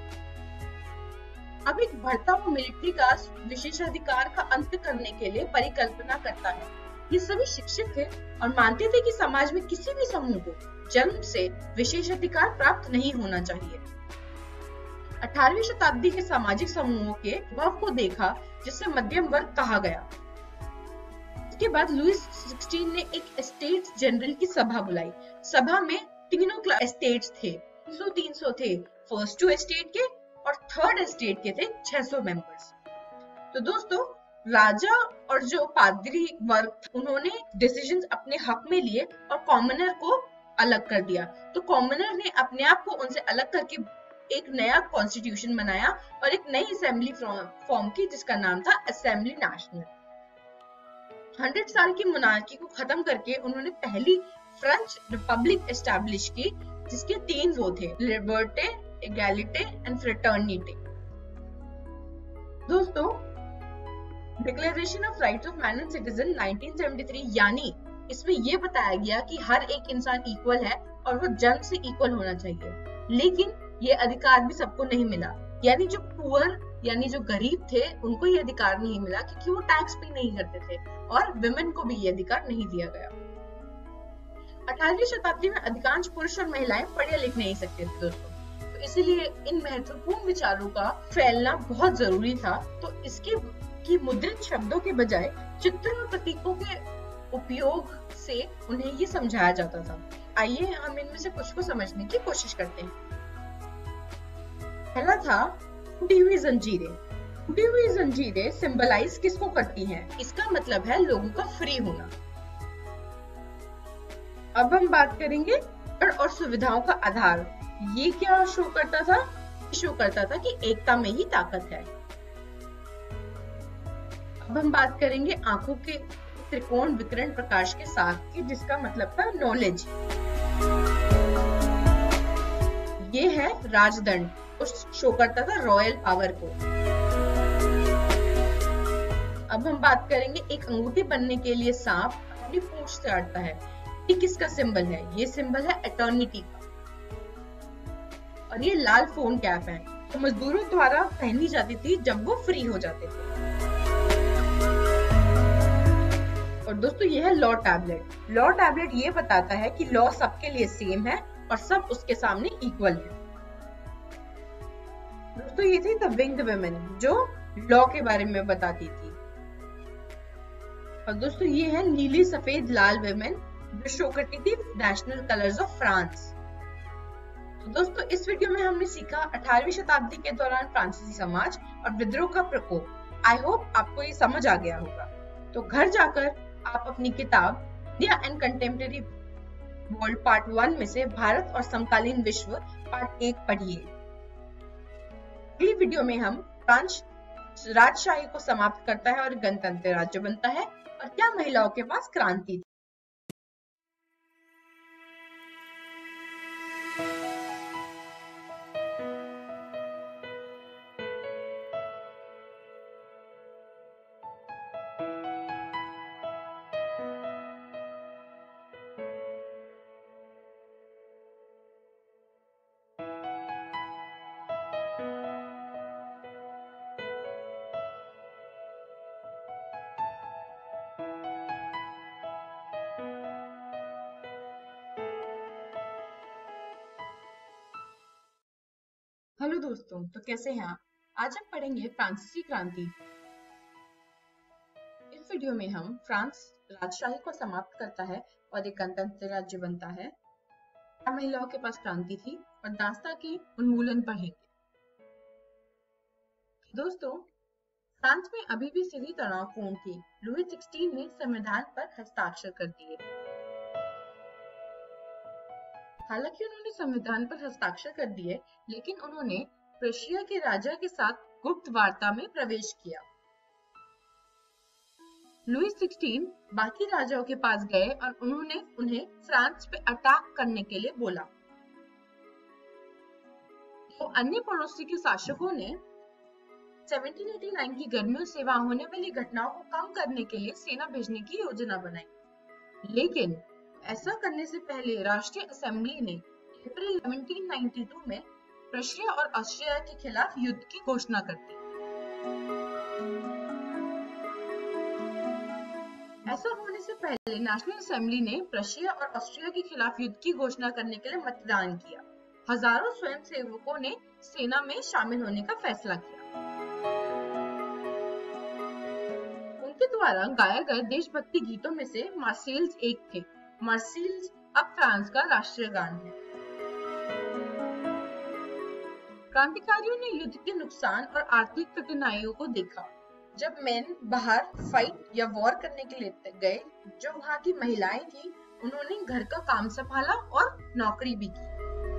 अब एक बढ़ता हुआ मिलिट्री का विशेषाधिकार का अंत करने के लिए परिकल्पना करता है। ये सभी शिक्षित थे और मानते थे कि समाज में किसी भी समूह को जन्म से विशेषाधिकार प्राप्त नहीं होना चाहिए। अठारहवीं शताब्दी के सामाजिक समूहों के भाव को देखा, जिसे मध्यम वर्ग कहा गया। इसके बाद लुईस सोलह ने एक स्टेट जनरल की सभा बुलाई। सभा में तीनों स्टेट्स थे, तीन सौ थे फर्स्ट टू स्टेट के और थर्ड स्टेट के थे छह सौ मेंबर्स। तो दोस्तों, राजा और जो पादरी वर्ग, उन्होंने डिसीजंस अपने हक में लिए और कॉमनर को अलग कर दिया। तो कॉमनर ने अपने आप को उनसे अलग करके एक नया कॉन्स्टिट्यूशन बनाया और एक नई असेंबली फॉर्म की, जिसका नाम था असेंबली नेशनल। हंड्रेड साल की मोनार्की को खत्म करके उन्होंने पहली फ्रेंच रिपब्लिक एस्टैब्लिश की, जिसके तीन वो थे, लिबर्टे, एगैलिटे एंड फ्रेटर्निटी। दोस्तों, declaration of rights of man and citizen nineteen seventy three, यानी इसमें यह बताया गया कि हर एक इंसान इक्वल है और वो जन्म से इक्वल होना चाहिए। लेकिन ये अधिकार भी सबको नहीं मिला, यानी जो पुअर यानी जो गरीब थे उनको ये अधिकार नहीं मिला, क्योंकि वो टैक्स पे नहीं करते थे, और विमेन को भी ये अधिकार नहीं दिया गया। अठारहवीं शताब्दी में अधिकांश पुरुष और महिलाएं पढ़े लिख नहीं सकते थे दोस्तों, तो इसीलिए इन महत्वपूर्ण विचारों का फैलना बहुत जरूरी था। तो इसके की मुद्रित शब्दों के बजाय चित्र और प्रतीकों के उपयोग से उन्हें ये समझाया जाता था। आइए हम इनमें से कुछ को समझने की कोशिश करते हैं। पहला था टूटी हुई जंजीरें। टूटी हुई जंजीरें सिंबलाइज किसको करती हैं? इसका मतलब है लोगों का फ्री होना। अब हम बात करेंगे और सुविधाओं का आधार। ये क्या शो करता था? शो करता था कि एकता में ही ताकत है। अब हम बात करेंगे आंखों के त्रिकोण विकिरण प्रकाश के साथ की, जिसका मतलब था नॉलेज। ये है राजदंड, उस शो करता था रॉयल पावर को। अब हम बात करेंगे एक अंगूठी बनने के लिए सांप अपनी पूंछ से अड़ता है। ये किसका सिंबल है? ये सिंबल है एटर्निटी का। और ये लाल फोन कैप है तो मजदूरों द्वारा पहनी जाती थी जब वो फ्री हो जाते थे। और दोस्तों ये है लॉ टैबलेट। लॉ टैबलेट ये बताता है कि लॉ सबके लिए सेम है और सब उसके सामने इक्वल है। दोस्तों ये थी द विंग्ड वुमेन जो लॉ के बारे में बताती थी। और दोस्तों ये है नीली सफेद लाल वुमेन जो शो करती थी नेशनल कलर्स ऑफ फ्रांस। तो दोस्तों इस वीडियो में हमने सीखा अठारहवीं शताब्दी के दौरान फ्रांसीसी समाज और विद्रोह का प्रकोप। आई होप आपको ये समझ आ गया होगा। तो घर जाकर आप अपनी किताब India and contemporary world part one में से भारत और समकालीन विश्व पार्ट एक पढ़िए। अगली वीडियो में हम फ्रांस राजशाही को समाप्त करता है और गणतंत्र राज्य बनता है और क्या महिलाओं के पास क्रांति थी। हेलो दोस्तों, तो कैसे हैं आप? आज हम पढ़ेंगे फ्रांसीसी क्रांति। इस वीडियो में हम फ्रांस राजशाही को समाप्त करता है और एक गणतंत्र राज्य बनता है, महिलाओं के पास क्रांति थी और दास्तां के उन्मूलन पढ़ेंगे। दोस्तों फ्रांस में अभी भी स्थिति तनावपूर्ण थी। लुई सोलह ने संविधान पर हस्ताक्षर कर दिए। हालांकि उन्होंने संविधान पर हस्ताक्षर कर दिए, लेकिन उन्होंने प्रुशिया के राजा के साथ गुप्त वार्ता में प्रवेश किया। लुई सोलह बाकी राजाओं के पास गए और उन्होंने उन्हें फ्रांस पे अटैक करने के लिए बोला। तो अन्य पड़ोसी के शासकों ने सत्रह सौ नवासी की गर्मियों से वहां होने वाली घटनाओं को कम करने के लिए सेना भेजने की योजना बनाई, लेकिन ऐसा करने से पहले राष्ट्रीय असेंबली ने अप्रैल सत्रह सौ बानवे में प्रुशिया और ऑस्ट्रिया के खिलाफ युद्ध की घोषणा कर दी। ऐसा होने से पहले नेशनल असेंबली ने प्रुशिया और ऑस्ट्रिया के खिलाफ युद्ध की घोषणा करने के लिए मतदान किया। हजारों स्वयंसेवकों ने सेना में शामिल होने का फैसला किया। उनके द्वारा गाए गए देशभक्ति गीतों में से मार्सेल्स एक थे। मार्सेल्स अब फ्रांस का राष्ट्रीय गान है। क्रांतिकारियों ने युद्ध के नुकसान और आर्थिक कठिनाइयों को देखा। जब मैन बाहर फाइट या वॉर करने के लिए गए, जो वहां की महिलाएं थी, उन्होंने घर का काम संभाला और नौकरी भी की।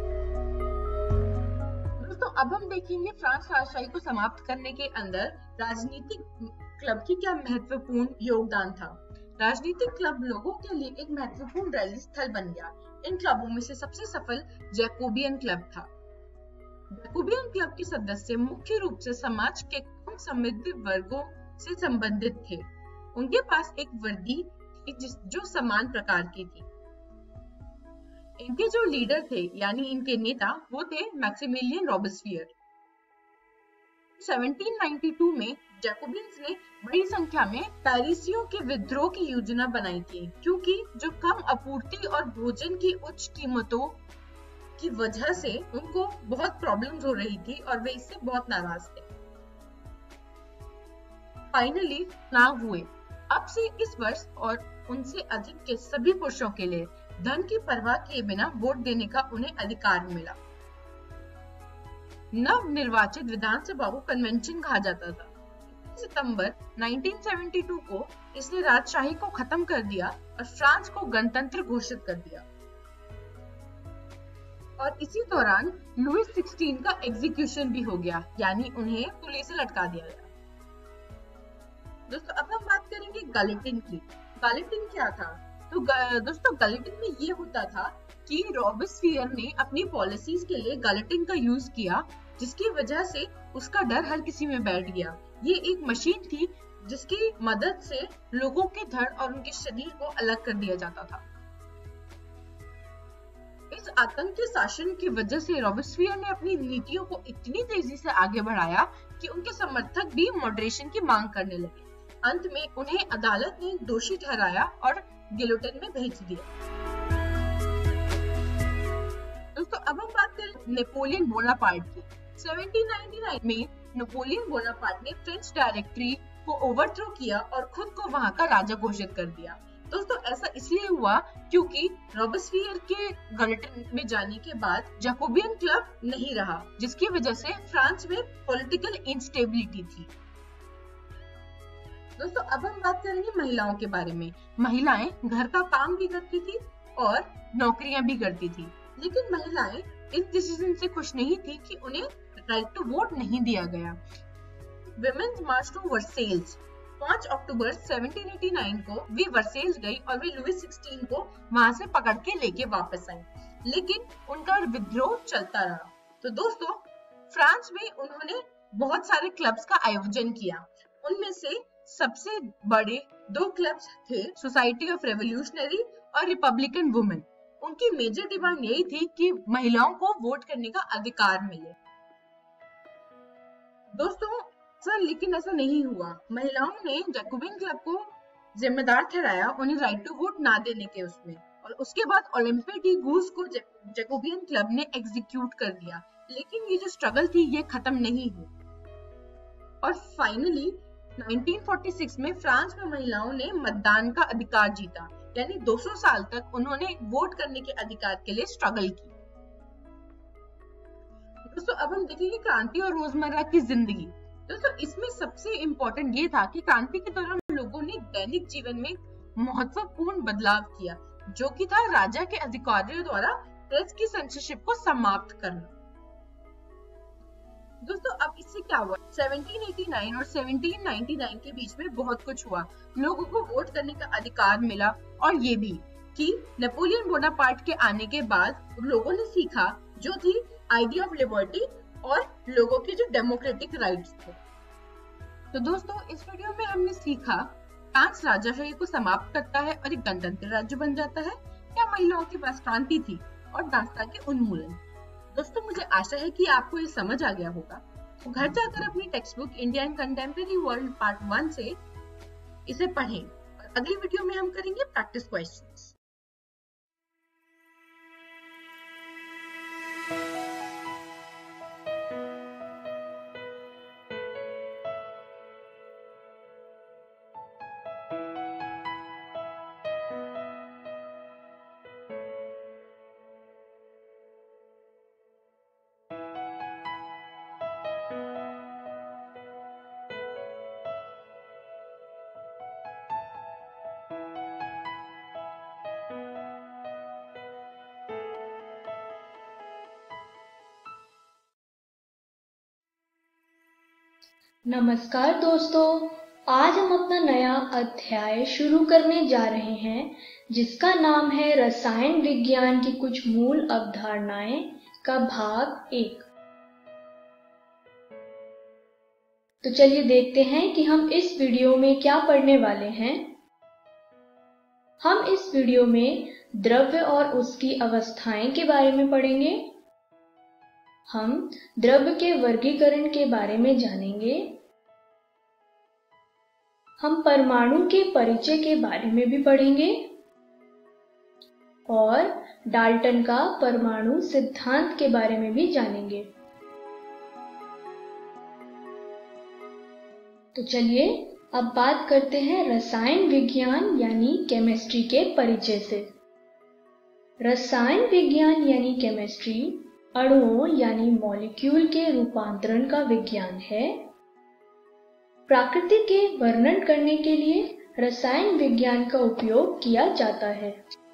दोस्तों अब हम देखेंगे फ्रांस राजशाही को समाप्त करने के अंदर राजनीतिक क्लब की क्या महत्वपूर्ण योगदान था। राजनीतिक क्लब लोगों के लिए एक महत्वपूर्ण रैली स्थल बन गया। इन क्लबों में से सबसे सफल जैकोबियन क्लब था। जैकोबियन क्लब के सदस्य मुख्य रूप से समाज के कम समृद्ध वर्गों से संबंधित थे। उनके पास एक वर्दी थी जिस जो समान प्रकार की थी। इनके जो लीडर थे यानी इनके नेता वो थे मैक्सिमिलियन रॉबेस्पियर। सत्रह सौ बानवे में जैकोबियंस ने बड़ी संख्या में पैरिसियों के विद्रोह की योजना बनाई थी, क्योंकि जो कम आपूर्ति और भोजन की उच्च कीमतों की वजह से उनको बहुत प्रॉब्लम्स हो रही थी और वे इससे बहुत नाराज थे। फाइनली चुनाव हुए। अब से इस वर्ष और उनसे अधिक के सभी पुरुषों के लिए धन की परवाह किए बिना वोट देने का उन्हें अधिकार मिला। नव निर्वाचित विधानसभा को कन्वेंशन कहा जाता था। सितंबर उन्नीस सौ बहत्तर को इसने राजशाही को खत्म कर दिया और फ्रांस को गणतंत्र घोषित कर दिया। और इसी दौरान लुई सोलह का एग्जीक्यूशन भी हो गया, यानी उन्हें पुलिस से लटका दिया गया। दोस्तों अब हम बात करेंगे गैलेटिन की। गैलेटिन क्या था? तो दोस्तों गैलेटिन में ये होता था कि रॉबेस्पियर ने अपनी पॉलिसीज के लिए गैलेटिन का यूज किया, जिसकी वजह से उसका डर हर किसी में बैठ गया। ये एक मशीन थी जिसकी मदद से लोगों के धड़ और उनके शरीर को अलग कर दिया जाता था। इस आतंकी शासन की वजह से रॉबेस्पियर ने अपनी नीतियों को इतनी तेजी से आगे बढ़ाया कि उनके समर्थक भी मॉडरेशन की मांग करने लगे। अंत में उन्हें अदालत ने दोषी ठहराया और गिलोटिन में भेज दिया। दोस्तों अब हम बात करें नेपोलियन बोनापार्ट की। सत्रह सौ निन्यानवे में नेपोलियन बोनापार्ट ने फ्रेंच डायरेक्टरी को ओवरथ्रो किया और खुद को वहां का राजा घोषित कर दिया। दोस्तों ऐसा इसलिए हुआ क्योंकि रॉबेस्पियर के गिलोटिन में जाने के बाद जैकोबियन क्लब नहीं रहा, जिसकी वजह से फ्रांस में पॉलिटिकल इंस्टेबिलिटी थी। दोस्तों अब हम बात करेंगे महिलाओं के बारे में। महिलाएं घर का काम भी करती थी और नौकरियां भी करती थी, लेकिन महिलाएं इस डिसीजन से खुश नहीं थी कि उन्हें राइट टू वोट नहीं दिया गया। विमेन्स मार्च टू वर्सेल्स पाँच अक्टूबर सत्रह सौ नवासी को वे वर्सेल्स गई और वे लुई सोलह को वहां से पकड़ के लेके वापस आई, लेकिन उनका विद्रोह चलता रहा। तो दोस्तों फ्रांस में उन्होंने बहुत सारे क्लब्स का आयोजन किया। उनमें से सबसे बड़े दो क्लब्स थे सोसाइटी ऑफ रेवोल्यूशनरी और रिपब्लिकन वुमेन। उनकी मेजर डिमांड यही थी कि महिलाओं को वोट करने का अधिकार मिले। दोस्तों सर लेकिन ऐसा नहीं हुआ। महिलाओं ने जैकोबियन क्लब को जिम्मेदार ठहराया उन्हें राइट टू वोट ना देने के उसमें, और उसके बाद ओलंपे डी गूस को जैकोबियन क्लब ने एग्जीक्यूट कर दिया। लेकिन ये जो स्ट्रगल थी ये खत्म नहीं हुई और फाइनली उन्नीस सौ छियालीस में फ्रांस में महिलाओं ने मतदान का अधिकार जीता, यानी दो सौ साल तक उन्होंने वोट करने के अधिकार के लिए स्ट्रगल की। दोस्तों अब हम देखेंगे क्रांति और रोजमर्रा की जिंदगी। दोस्तों इसमें सबसे इम्पोर्टेंट ये था कि क्रांति के दौरान लोगों ने दैनिक जीवन में महत्वपूर्ण बदलाव किया, जो कि था राजा के अधिकारियों द्वारा प्रेस की सेंसरशिप को समाप्त करना। दोस्तों अब इससे क्या हुआ, सत्रह सौ नवासी और सत्रह सौ निन्यानवे के बीच में बहुत कुछ हुआ। लोगों को वोट करने का अधिकार मिला, और ये भी कि नेपोलियन बोनापार्ट के आने के बाद लोगों ने सीखा जो थी आइडिया ऑफ लिबर्टी और लोगों के जो डेमोक्रेटिक राइट्स थे। तो दोस्तों इस वीडियो में हमने सीखा फ्रांस राजाशाही को समाप्त करता है और एक गणतंत्र राज्य बन जाता है, क्या महिलाओं के पास क्रांति थी, और दास्तां के उन्मूलन। दोस्तों मुझे आशा है कि आपको ये समझ आ गया होगा। तो घर जाकर अपनी text book India and contemporary world part one से इसे पढ़ें, और अगली वीडियो में हम करेंगे प्रैक्टिस क्वेश्चंस। नमस्कार दोस्तों, आज हम अपना नया अध्याय शुरू करने जा रहे हैं जिसका नाम है रसायन विज्ञान की कुछ मूल अवधारणाएं का भाग एक। तो चलिए देखते हैं कि हम इस वीडियो में क्या पढ़ने वाले हैं। हम इस वीडियो में द्रव्य और उसकी अवस्थाएं के बारे में पढ़ेंगे। हम द्रव्य के वर्गीकरण के बारे में जानेंगे। हम परमाणु के परिचय के बारे में भी पढ़ेंगे और डाल्टन का परमाणु सिद्धांत के बारे में भी जानेंगे। तो चलिए अब बात करते हैं रसायन विज्ञान यानी केमिस्ट्री के परिचय से। रसायन विज्ञान यानी केमिस्ट्री अणुओं यानी मॉलिक्यूल के रूपांतरण का विज्ञान है। प्रकृति के वर्णन करने के लिए रसायन विज्ञान का उपयोग किया जाता है।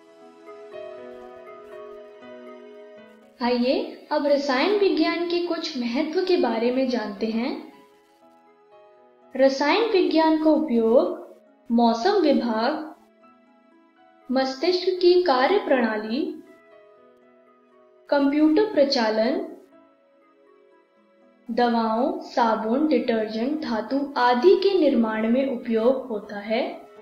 आइए अब रसायन विज्ञान के कुछ महत्व के बारे में जानते हैं। रसायन विज्ञान का उपयोग मौसम विभाग, मस्तिष्क की कार्य प्रणाली, कंप्यूटर प्रचालन, दवाओं, साबुन, डिटर्जेंट, धातु आदि के निर्माण में उपयोग होता है।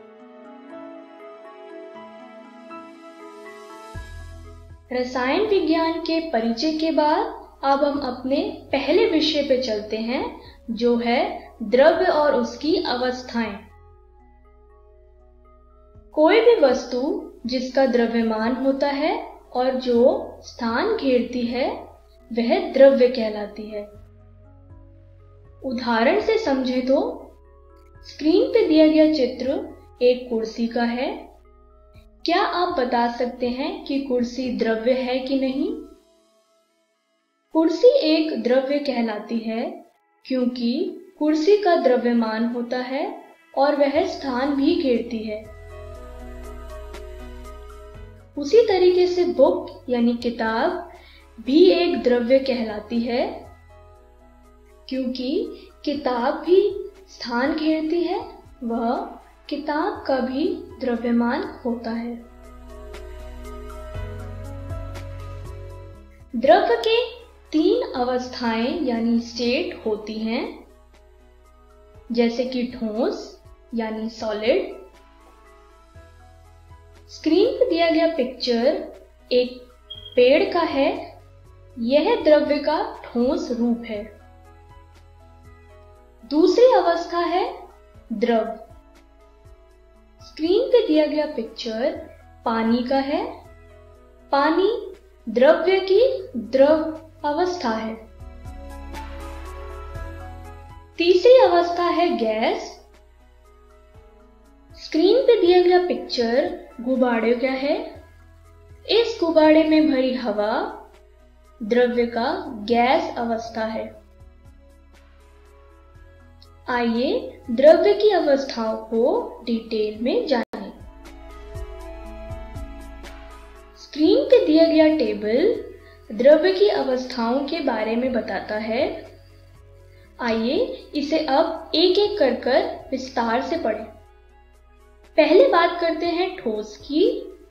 रसायन विज्ञान के परिचय के बाद अब हम अपने पहले विषय पे चलते हैं, जो है द्रव्य और उसकी अवस्थाएं। कोई भी वस्तु जिसका द्रव्यमान होता है और जो स्थान घेरती है वह द्रव्य कहलाती है। उदाहरण से समझे तो स्क्रीन पे दिया गया चित्र एक कुर्सी का है। क्या आप बता सकते हैं कि कुर्सी द्रव्य है कि नहीं? कुर्सी एक द्रव्य कहलाती है क्योंकि कुर्सी का द्रव्यमान होता है और वह स्थान भी घेरती है। उसी तरीके से बुक यानी किताब भी एक द्रव्य कहलाती है क्योंकि किताब भी स्थान घेरती है, वह किताब का भी द्रव्यमान होता है। द्रव्य के तीन अवस्थाएं यानी स्टेट होती हैं, जैसे कि ठोस यानी सॉलिड। स्क्रीन पर दिया गया पिक्चर एक पेड़ का है, यह द्रव्य का ठोस रूप है। दूसरी अवस्था है द्रव। स्क्रीन पे दिया गया पिक्चर पानी का है, पानी द्रव्य की द्रव अवस्था है। तीसरी अवस्था है गैस। स्क्रीन पे दिया गया पिक्चर गुब्बारे का है, इस गुब्बारे में भरी हवा द्रव्य का गैस अवस्था है। आइए द्रव्य की अवस्थाओं को डिटेल में जानें। स्क्रीन पे दिया गया टेबल द्रव्य की अवस्थाओं के बारे में बताता है। आइए इसे अब एक एक कर कर विस्तार से पढ़ें। पहले बात करते हैं ठोस की।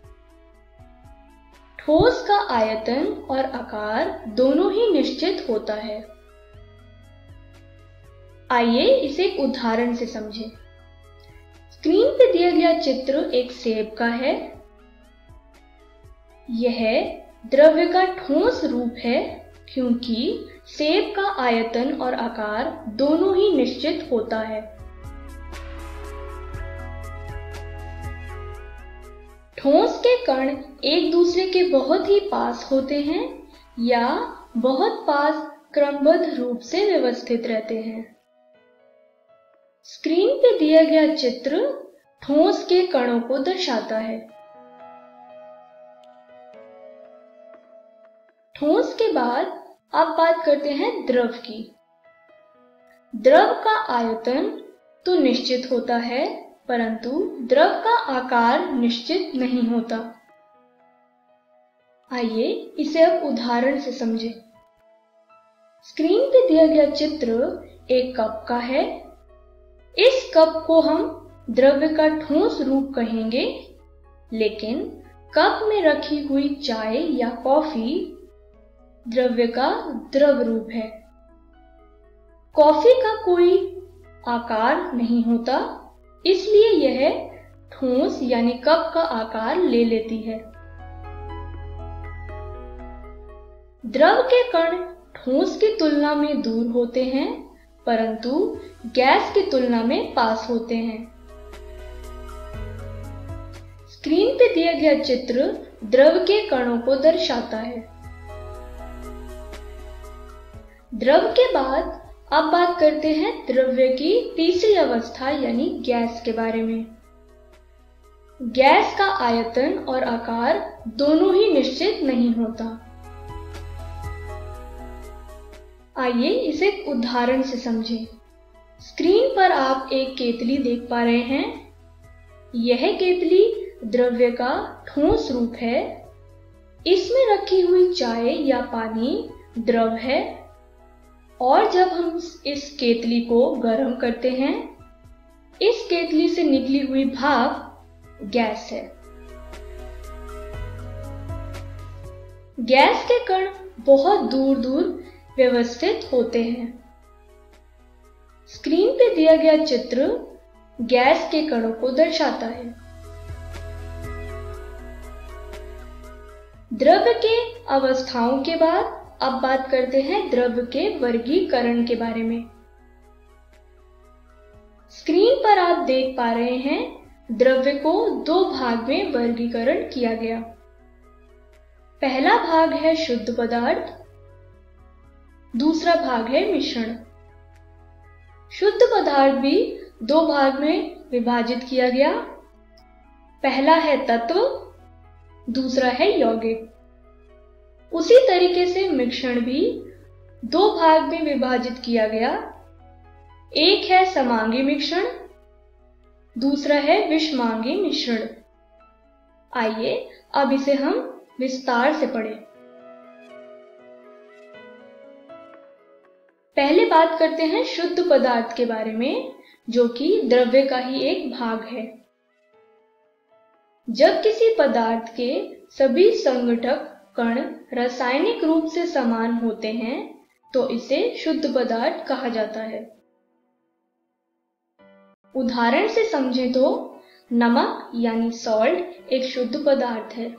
ठोस का आयतन और आकार दोनों ही निश्चित होता है। आइए इसे एक उदाहरण से समझें। स्क्रीन पे दिया गया चित्र एक सेब का है। यह द्रव्य का ठोस रूप है क्योंकि सेब का आयतन और आकार दोनों ही निश्चित होता है। ठोस के कण एक दूसरे के बहुत ही पास होते हैं या बहुत पास क्रमबद्ध रूप से व्यवस्थित रहते हैं। स्क्रीन पे दिया गया चित्र ठोस के कणों को दर्शाता है। ठोस के बाद अब बात करते हैं द्रव की। द्रव का आयतन तो निश्चित होता है, परंतु द्रव का आकार निश्चित नहीं होता। आइए इसे अब उदाहरण से समझें। स्क्रीन पे दिया गया चित्र एक कप का है। इस कप को हम द्रव्य का ठोस रूप कहेंगे, लेकिन कप में रखी हुई चाय या कॉफी द्रव्य का द्रव रूप है। कॉफी का कोई आकार नहीं होता, इसलिए यह ठोस यानी कप का आकार ले लेती है। द्रव के कण ठोस की तुलना में दूर होते हैं, परंतु गैस की तुलना में पास होते हैं। स्क्रीन पे दिया गया चित्र द्रव के कणों को दर्शाता है। द्रव के बाद अब बात करते हैं द्रव्य की तीसरी अवस्था यानी गैस के बारे में। गैस का आयतन और आकार दोनों ही निश्चित नहीं होता। आइए इसे एक उदाहरण से समझें। स्क्रीन पर आप एक केतली देख पा रहे हैं। यह केतली द्रव्य का ठोस रूप है। इसमें रखी हुई चाय या पानी द्रव है और जब हम इस केतली को गर्म करते हैं, इस केतली से निकली हुई भाप गैस है। गैस के कण बहुत दूर दूर व्यवस्थित होते हैं। स्क्रीन पे दिया गया चित्र गैस के कणों को दर्शाता है। द्रव्य के अवस्थाओं के बाद अब बात करते हैं द्रव्य के वर्गीकरण के बारे में। स्क्रीन पर आप देख पा रहे हैं द्रव्य को दो भाग में वर्गीकरण किया गया। पहला भाग है शुद्ध पदार्थ, दूसरा भाग है मिश्रण। शुद्ध पदार्थ भी दो भाग में विभाजित किया गया। पहला है तत्व, दूसरा है यौगिक। उसी तरीके से मिश्रण भी दो भाग में विभाजित किया गया। एक है समांगी मिश्रण, दूसरा है विषमांगी मिश्रण। आइए अब इसे हम विस्तार से पढ़ें। पहले बात करते हैं शुद्ध पदार्थ के बारे में, जो कि द्रव्य का ही एक भाग है। जब किसी पदार्थ के सभी संघटक कण रासायनिक रूप से समान होते हैं तो इसे शुद्ध पदार्थ कहा जाता है। उदाहरण से समझें तो नमक यानी सॉल्ट एक शुद्ध पदार्थ है।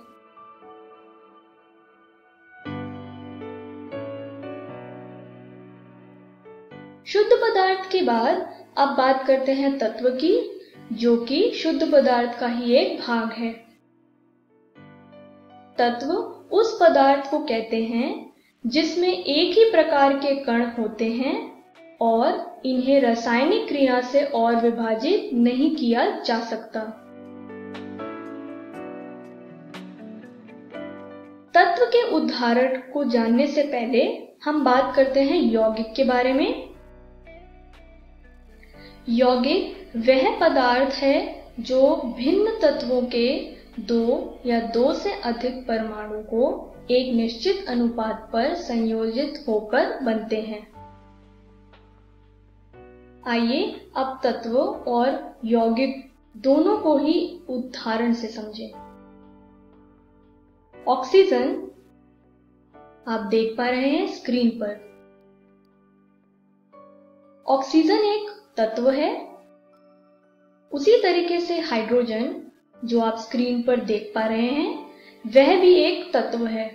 शुद्ध पदार्थ के बाद अब बात करते हैं तत्व की, जो कि शुद्ध पदार्थ का ही एक भाग है। तत्व उस पदार्थ को कहते हैं जिसमें एक ही प्रकार के कण होते हैं और इन्हें रासायनिक क्रिया से और विभाजित नहीं किया जा सकता। तत्व के उदाहरण को जानने से पहले हम बात करते हैं यौगिक के बारे में। यौगिक वह पदार्थ है जो भिन्न तत्वों के दो या दो से अधिक परमाणु को एक निश्चित अनुपात पर संयोजित होकर बनते हैं। आइए अब तत्व और यौगिक दोनों को ही उदाहरण से समझें। ऑक्सीजन आप देख पा रहे हैं स्क्रीन पर। ऑक्सीजन एक तत्व है। उसी तरीके से हाइड्रोजन जो आप स्क्रीन पर देख पा रहे हैं वह भी एक तत्व है।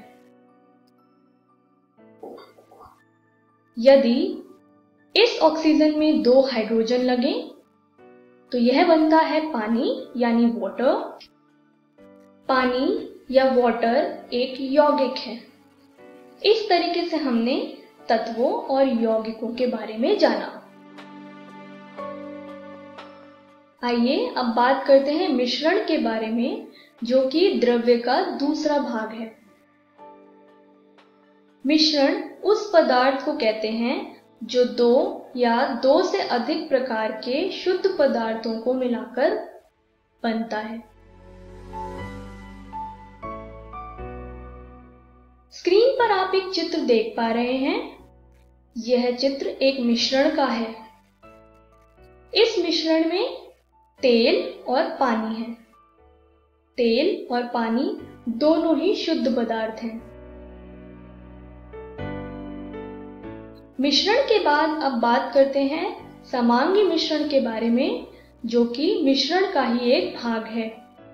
यदि इस ऑक्सीजन में दो हाइड्रोजन लगे तो यह बनता है पानी यानी वाटर। पानी या वाटर एक यौगिक है। इस तरीके से हमने तत्वों और यौगिकों के बारे में जाना। आइए अब बात करते हैं मिश्रण के बारे में, जो कि द्रव्य का दूसरा भाग है। मिश्रण उस पदार्थ को कहते हैं जो दो या दो से अधिक प्रकार के शुद्ध पदार्थों को मिलाकर बनता है। स्क्रीन पर आप एक चित्र देख पा रहे हैं। यह चित्र एक मिश्रण का है। इस मिश्रण में तेल और पानी है। तेल और पानी दोनों ही शुद्ध पदार्थ हैं। मिश्रण के बाद अब बात करते हैं समांगी मिश्रण के बारे में, जो कि मिश्रण का ही एक भाग है।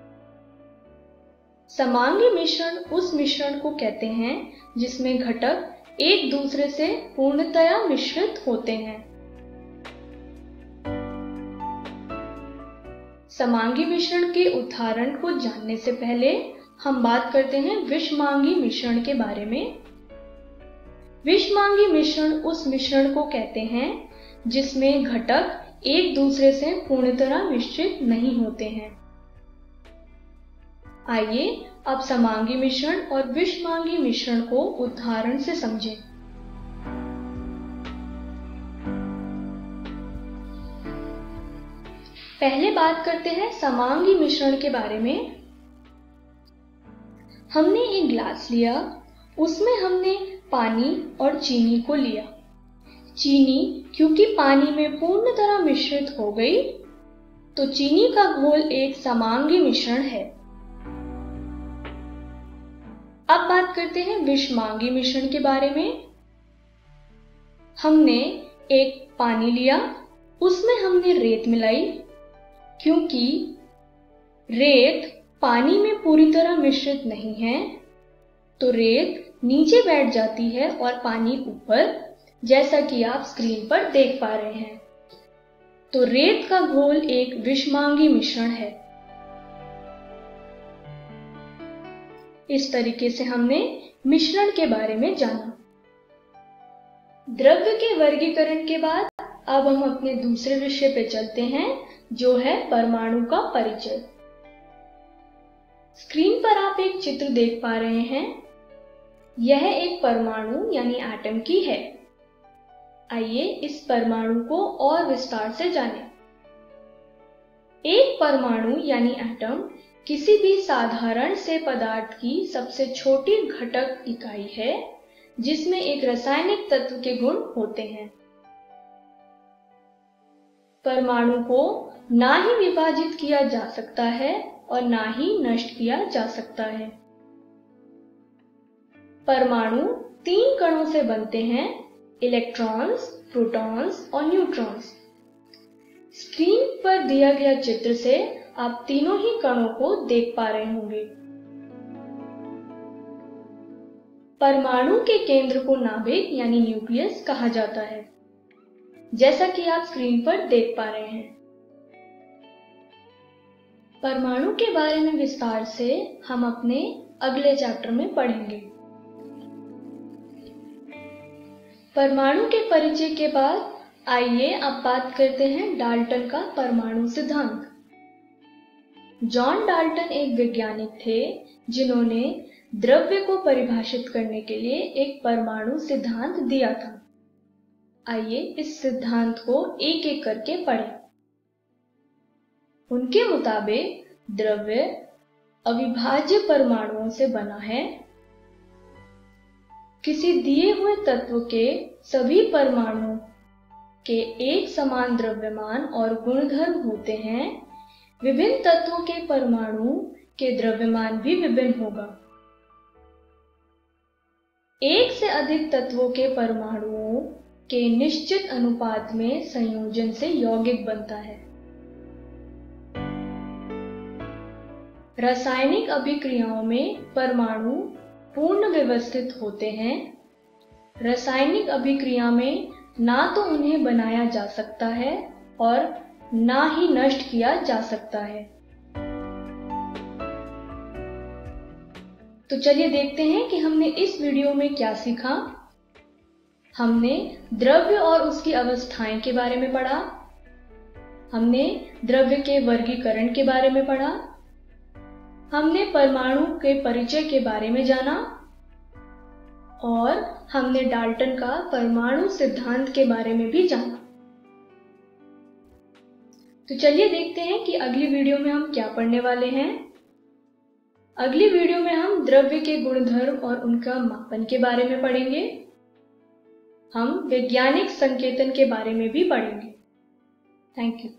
समांगी मिश्रण उस मिश्रण को कहते हैं जिसमें घटक एक दूसरे से पूर्णतया मिश्रित होते हैं। समांगी मिश्रण के उदाहरण को जानने से पहले हम बात करते हैं विषमांगी मिश्रण के बारे में। विषमांगी मिश्रण उस मिश्रण को कहते हैं जिसमें घटक एक दूसरे से पूर्णतः मिश्रित नहीं होते हैं। आइए अब समांगी मिश्रण और विषमांगी मिश्रण को उदाहरण से समझें। पहले बात करते हैं समांगी मिश्रण के बारे में। हमने एक ग्लास लिया, उसमें हमने पानी और चीनी को लिया। चीनी क्योंकि पानी में पूर्ण तरह मिश्रित हो गई, तो चीनी का घोल एक समांगी मिश्रण है। अब बात करते हैं विषमांगी मिश्रण के बारे में। हमने एक पानी लिया, उसमें हमने रेत मिलाई, क्योंकि रेत पानी में पूरी तरह मिश्रित नहीं है, तो रेत नीचे बैठ जाती है और पानी ऊपर, जैसा कि आप स्क्रीन पर देख पा रहे हैं। तो रेत का घोल एक विषमांगी मिश्रण है। इस तरीके से हमने मिश्रण के बारे में जाना। द्रव्य के वर्गीकरण के बाद अब हम अपने दूसरे विषय पे चलते हैं, जो है परमाणु का परिचय। स्क्रीन पर आप एक चित्र देख पा रहे हैं। यह एक परमाणु यानी एटम की है। आइए इस परमाणु को और विस्तार से जानें। एक परमाणु यानी एटम किसी भी साधारण से पदार्थ की सबसे छोटी घटक इकाई है, जिसमें एक रासायनिक तत्व के गुण होते हैं। परमाणु को ना ही विभाजित किया जा सकता है और ना ही नष्ट किया जा सकता है। परमाणु तीन कणों से बनते हैं, इलेक्ट्रॉन्स, प्रोटॉन्स और न्यूट्रॉन्स। स्क्रीन पर दिया गया चित्र से आप तीनों ही कणों को देख पा रहे होंगे। परमाणु के केंद्र को नाभिक यानी न्यूक्लियस कहा जाता है, जैसा कि आप स्क्रीन पर देख पा रहे हैं। परमाणु के बारे में विस्तार से हम अपने अगले चैप्टर में पढ़ेंगे। परमाणु के परिचय के बाद आइए अब बात करते हैं डाल्टन का परमाणु सिद्धांत। जॉन डाल्टन एक वैज्ञानिक थे जिन्होंने द्रव्य को परिभाषित करने के लिए एक परमाणु सिद्धांत दिया था। आइए इस सिद्धांत को एक एक करके पढ़ें। उनके मुताबिक द्रव्य अविभाज्य परमाणुओं से बना है। किसी दिए हुए तत्व के सभी परमाणुओं के एक समान द्रव्यमान और गुणधर्म होते हैं। विभिन्न तत्वों के परमाणु के द्रव्यमान भी विभिन्न होगा। एक से अधिक तत्वों के परमाणुओं के निश्चित अनुपात में संयोजन से यौगिक बनता है। रासायनिक अभिक्रियाओं में परमाणु पूर्ण व्यवस्थित होते हैं। रासायनिक अभिक्रिया में ना तो उन्हें बनाया जा सकता है और ना ही नष्ट किया जा सकता है। तो चलिए देखते हैं कि हमने इस वीडियो में क्या सीखा। हमने द्रव्य और उसकी अवस्थाएं के बारे में पढ़ा। हमने द्रव्य के वर्गीकरण के बारे में पढ़ा। हमने परमाणु के परिचय के बारे में जाना और हमने डाल्टन का परमाणु सिद्धांत के बारे में भी जाना। तो चलिए देखते हैं कि अगली वीडियो में हम क्या पढ़ने वाले हैं। अगली वीडियो में हम द्रव्य के गुणधर्म और उनका मापन के बारे में पढ़ेंगे। हम वैज्ञानिक संकेतन के बारे में भी पढ़ेंगे। Thank you.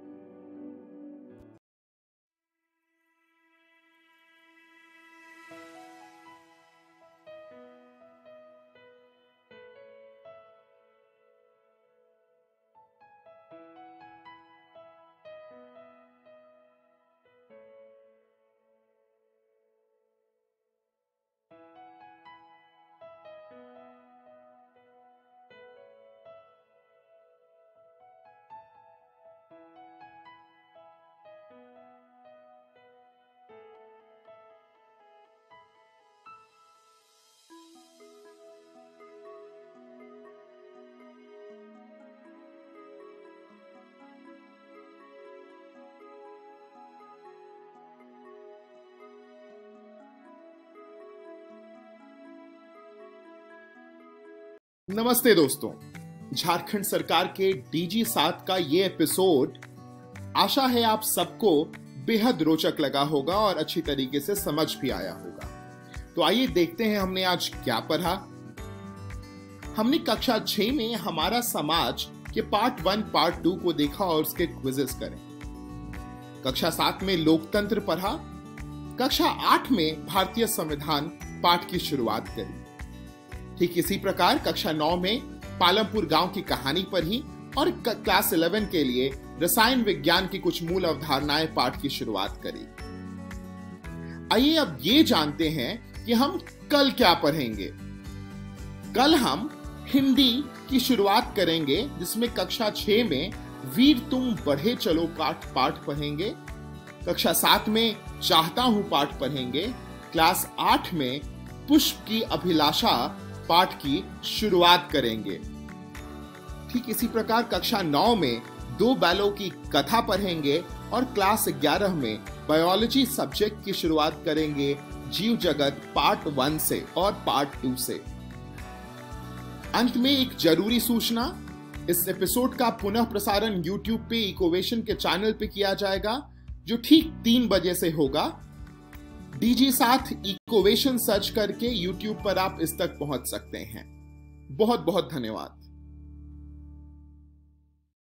नमस्ते दोस्तों, झारखंड सरकार के डीजी सात का ये एपिसोड आशा है आप सबको बेहद रोचक लगा होगा और अच्छी तरीके से समझ भी आया होगा। तो आइए देखते हैं हमने आज क्या पढ़ा। हमने कक्षा छह में हमारा समाज के पार्ट वन पार्ट टू को देखा और उसके क्विजेस करें। कक्षा सात में लोकतंत्र पढ़ा। कक्षा आठ में भारतीय संविधान पाठ की शुरुआत करी। ठीक इसी प्रकार कक्षा नौ में पालमपुर गांव की कहानी पढ़ी और क्लास इलेवन के लिए रसायन विज्ञान की कुछ मूल अवधारणाएं पाठ की शुरुआत करी। आइए अब ये जानते हैं कि हम कल क्या पढ़ेंगे। कल हम हिंदी की शुरुआत करेंगे, जिसमें कक्षा छह में वीर तुम बढ़े चलो पाठ पाठ पढ़ेंगे। कक्षा सात में चाहता हूं पाठ पढ़ेंगे। क्लास आठ में पुष्प की अभिलाषा पाठ की शुरुआत करेंगे। ठीक इसी प्रकार कक्षा नौ में दो बैलों की कथा पढ़ेंगे और क्लास ग्यारह में बायोलॉजी सब्जेक्ट की शुरुआत करेंगे जीव जगत पार्ट वन से और पार्ट टू से। अंत में एक जरूरी सूचना, इस एपिसोड का पुनः प्रसारण यूट्यूब पे इकोवेशन के चैनल पे किया जाएगा, जो ठीक तीन बजे से होगा। डीजी साथ इकोवेशन सर्च करके यूट्यूब पर आप इस तक पहुंच सकते हैं। बहुत बहुत धन्यवाद।